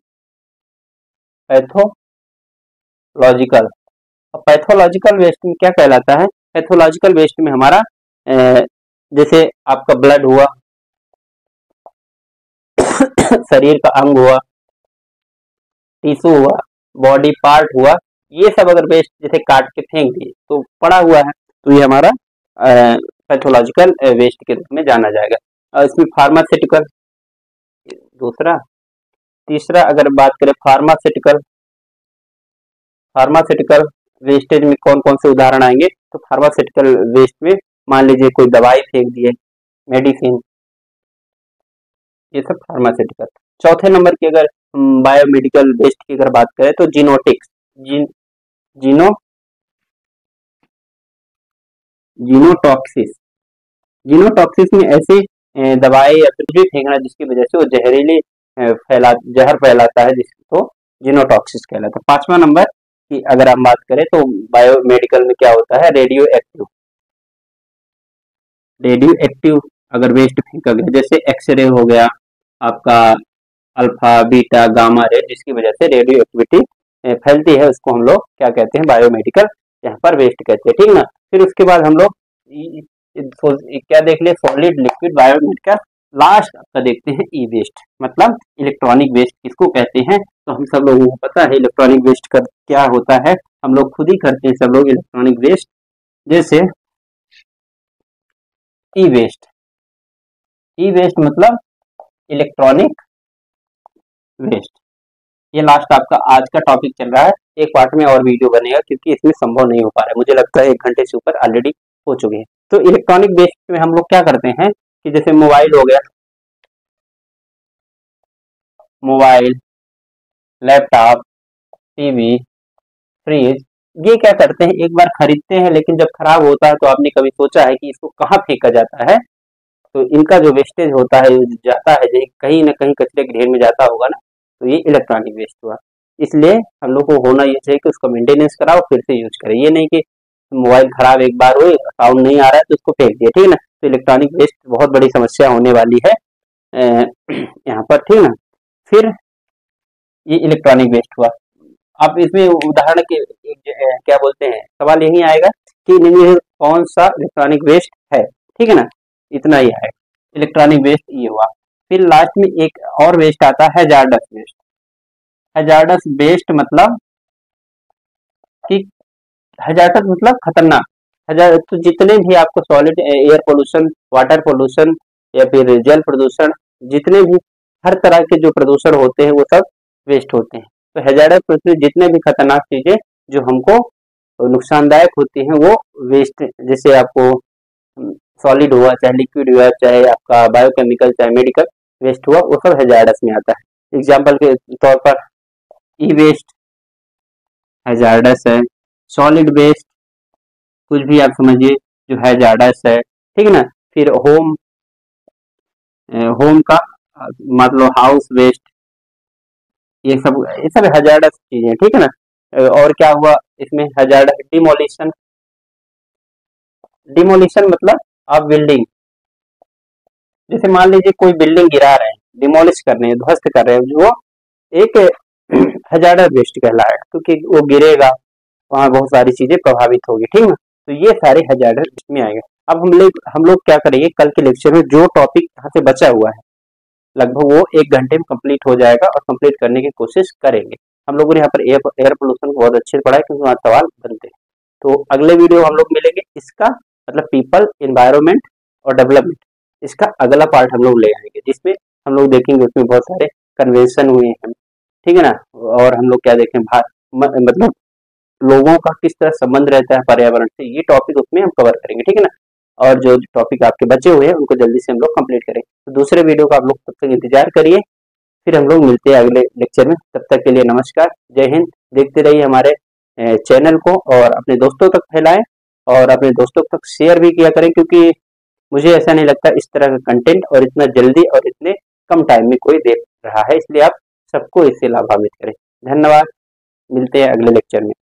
पैथोलॉजिकल और पैथोलॉजिकल वेस्ट में क्या कहलाता है, पैथोलॉजिकल वेस्ट में हमारा जैसे आपका ब्लड हुआ, शरीर का अंग हुआ, टिश्यू हुआ, बॉडी पार्ट हुआ, ये सब अगर वेस्ट जैसे काट के फेंक दिए तो पड़ा हुआ है, तो ये हमारा पैथोलॉजिकल वेस्ट के रूप में जाना जाएगा। और इसमें फार्मास्यूटिकल दूसरा, तीसरा अगर बात करें फार्मास्यूटिकल, फार्मास्यूटिकल वेस्टेज में कौन कौन से उदाहरण आएंगे, तो फार्मास्यूटिकल वेस्ट में मान लीजिए कोई दवाई फेंक दिए, मेडिसिन, ये सब फार्मास्यूटिकल। चौथे नंबर की अगर बायोमेडिकल वेस्ट की अगर बात करें तो जीनोटिक्स, जीन जीनो जीनोटॉक्सिस, जीनोटॉक्सिस में ऐसी दवाई या फिर भी फेंकना जिसकी वजह से वो जहरीली फैला जहर फैलाता है, जिसको जीनोटॉक्सिस कहलाता है। पांचवा नंबर की अगर हम बात करें तो बायोमेडिकल में क्या होता है, रेडियो एक्टिव, रेडियो एक्टिव अगर वेस्ट फेंका गया, जैसे एक्सरे हो गया आपका, अल्फा बीटा गामा रे, जिसकी वजह से रेडियो एक्टिविटी फैलती है, उसको हम लोग क्या कहते हैं, बायोमेडिकल यहाँ पर वेस्ट कहते हैं, ठीक ना। फिर उसके बाद हम लोग क्या देख लिए, सॉलिड लिक्विड बायोमेडिकल। लास्ट आपका देखते हैं ई वेस्ट, मतलब इलेक्ट्रॉनिक वेस्ट किसको कहते हैं, तो हम सब लोगों को पता है इलेक्ट्रॉनिक वेस्ट का क्या होता है, हम लोग खुद ही करते हैं सब लोग इलेक्ट्रॉनिक वेस्ट। जैसे ई वेस्ट, ई वेस्ट मतलब इलेक्ट्रॉनिक वेस्ट। ये लास्ट आपका आज का टॉपिक चल रहा है, एक पार्ट में और वीडियो बनेगा क्योंकि इसमें संभव नहीं हो पा रहा है, मुझे लगता है एक घंटे से ऊपर ऑलरेडी हो चुके हैं। तो इलेक्ट्रॉनिक वेस्ट में हम लोग क्या करते हैं कि जैसे मोबाइल हो गया, मोबाइल, लैपटॉप, टीवी, फ्रिज, ये क्या करते हैं, एक बार खरीदते हैं लेकिन जब खराब होता है तो आपने कभी सोचा है कि इसको कहाँ फेंका जाता है, तो इनका जो वेस्टेज होता है जाता है कहीं ना कहीं कचरे के ढेर में जाता होगा ना, तो ये इलेक्ट्रॉनिक वेस्ट हुआ। इसलिए हम लोग को होना ये चाहिए कि उसको मेंटेनेंस कराओ फिर से यूज करें, ये नहीं कि मोबाइल खराब एक बार हुई, साउंड नहीं आ रहा है तो उसको फेंक दिया, ठीक है ना। तो इलेक्ट्रॉनिक वेस्ट बहुत बड़ी समस्या होने वाली है यहाँ पर, ठीक ना। फिर ये इलेक्ट्रॉनिक वेस्ट हुआ। अब इसमें उदाहरण के क्या बोलते हैं, सवाल यही आएगा कि इनमें कौन सा इलेक्ट्रॉनिक वेस्ट है, ठीक है ना, इतना ही है इलेक्ट्रॉनिक वेस्ट, ये हुआ। फिर लास्ट में एक और वेस्ट आता है हैजार्डस वेस्ट। हैजार्डस वेस्ट मतलब कि हैजार्डस मतलब खतरनाक, हजार तो जितने भी आपको solid air pollution, water pollution या फिर जल प्रदूषण, जितने भी हर तरह के जो प्रदूषण होते हैं वो सब वेस्ट होते हैं। तो हैजार्डस जितने भी खतरनाक चीजें जो हमको नुकसानदायक होती हैं वो वेस्ट, जैसे आपको सॉलिड हुआ, चाहे लिक्विड हुआ, चाहे आपका बायोकेमिकल, चाहे मेडिकल वेस्ट हुआ, वो सब हैजार्डस में आता है। एग्जाम्पल के तौर पर ई वेस्ट हैजार्डस है, सॉलिड वेस्ट कुछ भी आप समझिए जो हैजार्डस है, ठीक है ना। फिर होम होम का मतलब हाउस वेस्ट, ये सब ये सब हैजार्डस चीजें, ठीक है ना। और क्या हुआ इसमें हैजार्डस, डिमोलिशन, डिमोलिशन मतलब आप बिल्डिंग, जैसे मान लीजिए कोई बिल्डिंग गिरा रहे हैं, डिमोलिश कर रहे हैं, ध्वस्त कर रहे हैं, जो एक हैजार्डस वेस्ट कहलाएगा क्योंकि वो गिरेगा, वहां बहुत सारी चीजें प्रभावित होगी, ठीक है। तो ये सारे हैजार्डस वेस्ट में आएंगे। अब हम लोग हम लोग क्या करेंगे, कल के लेक्चर में जो टॉपिक यहाँ से बचा हुआ है लगभग वो एक घंटे में कंप्लीट हो जाएगा और कंप्लीट करने की कोशिश करेंगे। हम लोगों ने यहाँ पर एयर एयर पोल्यूशन को बहुत अच्छे से पढ़ा है क्योंकि वहाँ सवाल बनते हैं। तो अगले वीडियो हम लोग मिलेंगे, इसका मतलब पीपल, एनवायरमेंट और डेवलपमेंट, इसका अगला पार्ट हम लोग ले आएंगे जिसमें हम लोग देखेंगे उसमें बहुत सारे कन्वेंशन हुए हैं, ठीक है ना। और हम लोग क्या देखें, मतलब लोगों का किस तरह संबंध रहता है पर्यावरण से, ये टॉपिक उसमें हम कवर करेंगे, ठीक है ना। और जो टॉपिक आपके बचे हुए हैं उनको जल्दी से हम लोग कंप्लीट करें। तो दूसरे वीडियो का आप लोग तब तक इंतजार करिए, फिर हम लोग मिलते हैं अगले लेक्चर में। तब तक के लिए नमस्कार, जय हिंद। देखते रहिए हमारे चैनल को और अपने दोस्तों तक फैलाएं और अपने दोस्तों तक शेयर भी किया करें, क्योंकि मुझे ऐसा नहीं लगता इस तरह का कंटेंट और इतना जल्दी और इतने कम टाइम में कोई देख रहा है, इसलिए आप सबको इससे लाभान्वित करें। धन्यवाद, मिलते हैं अगले लेक्चर में।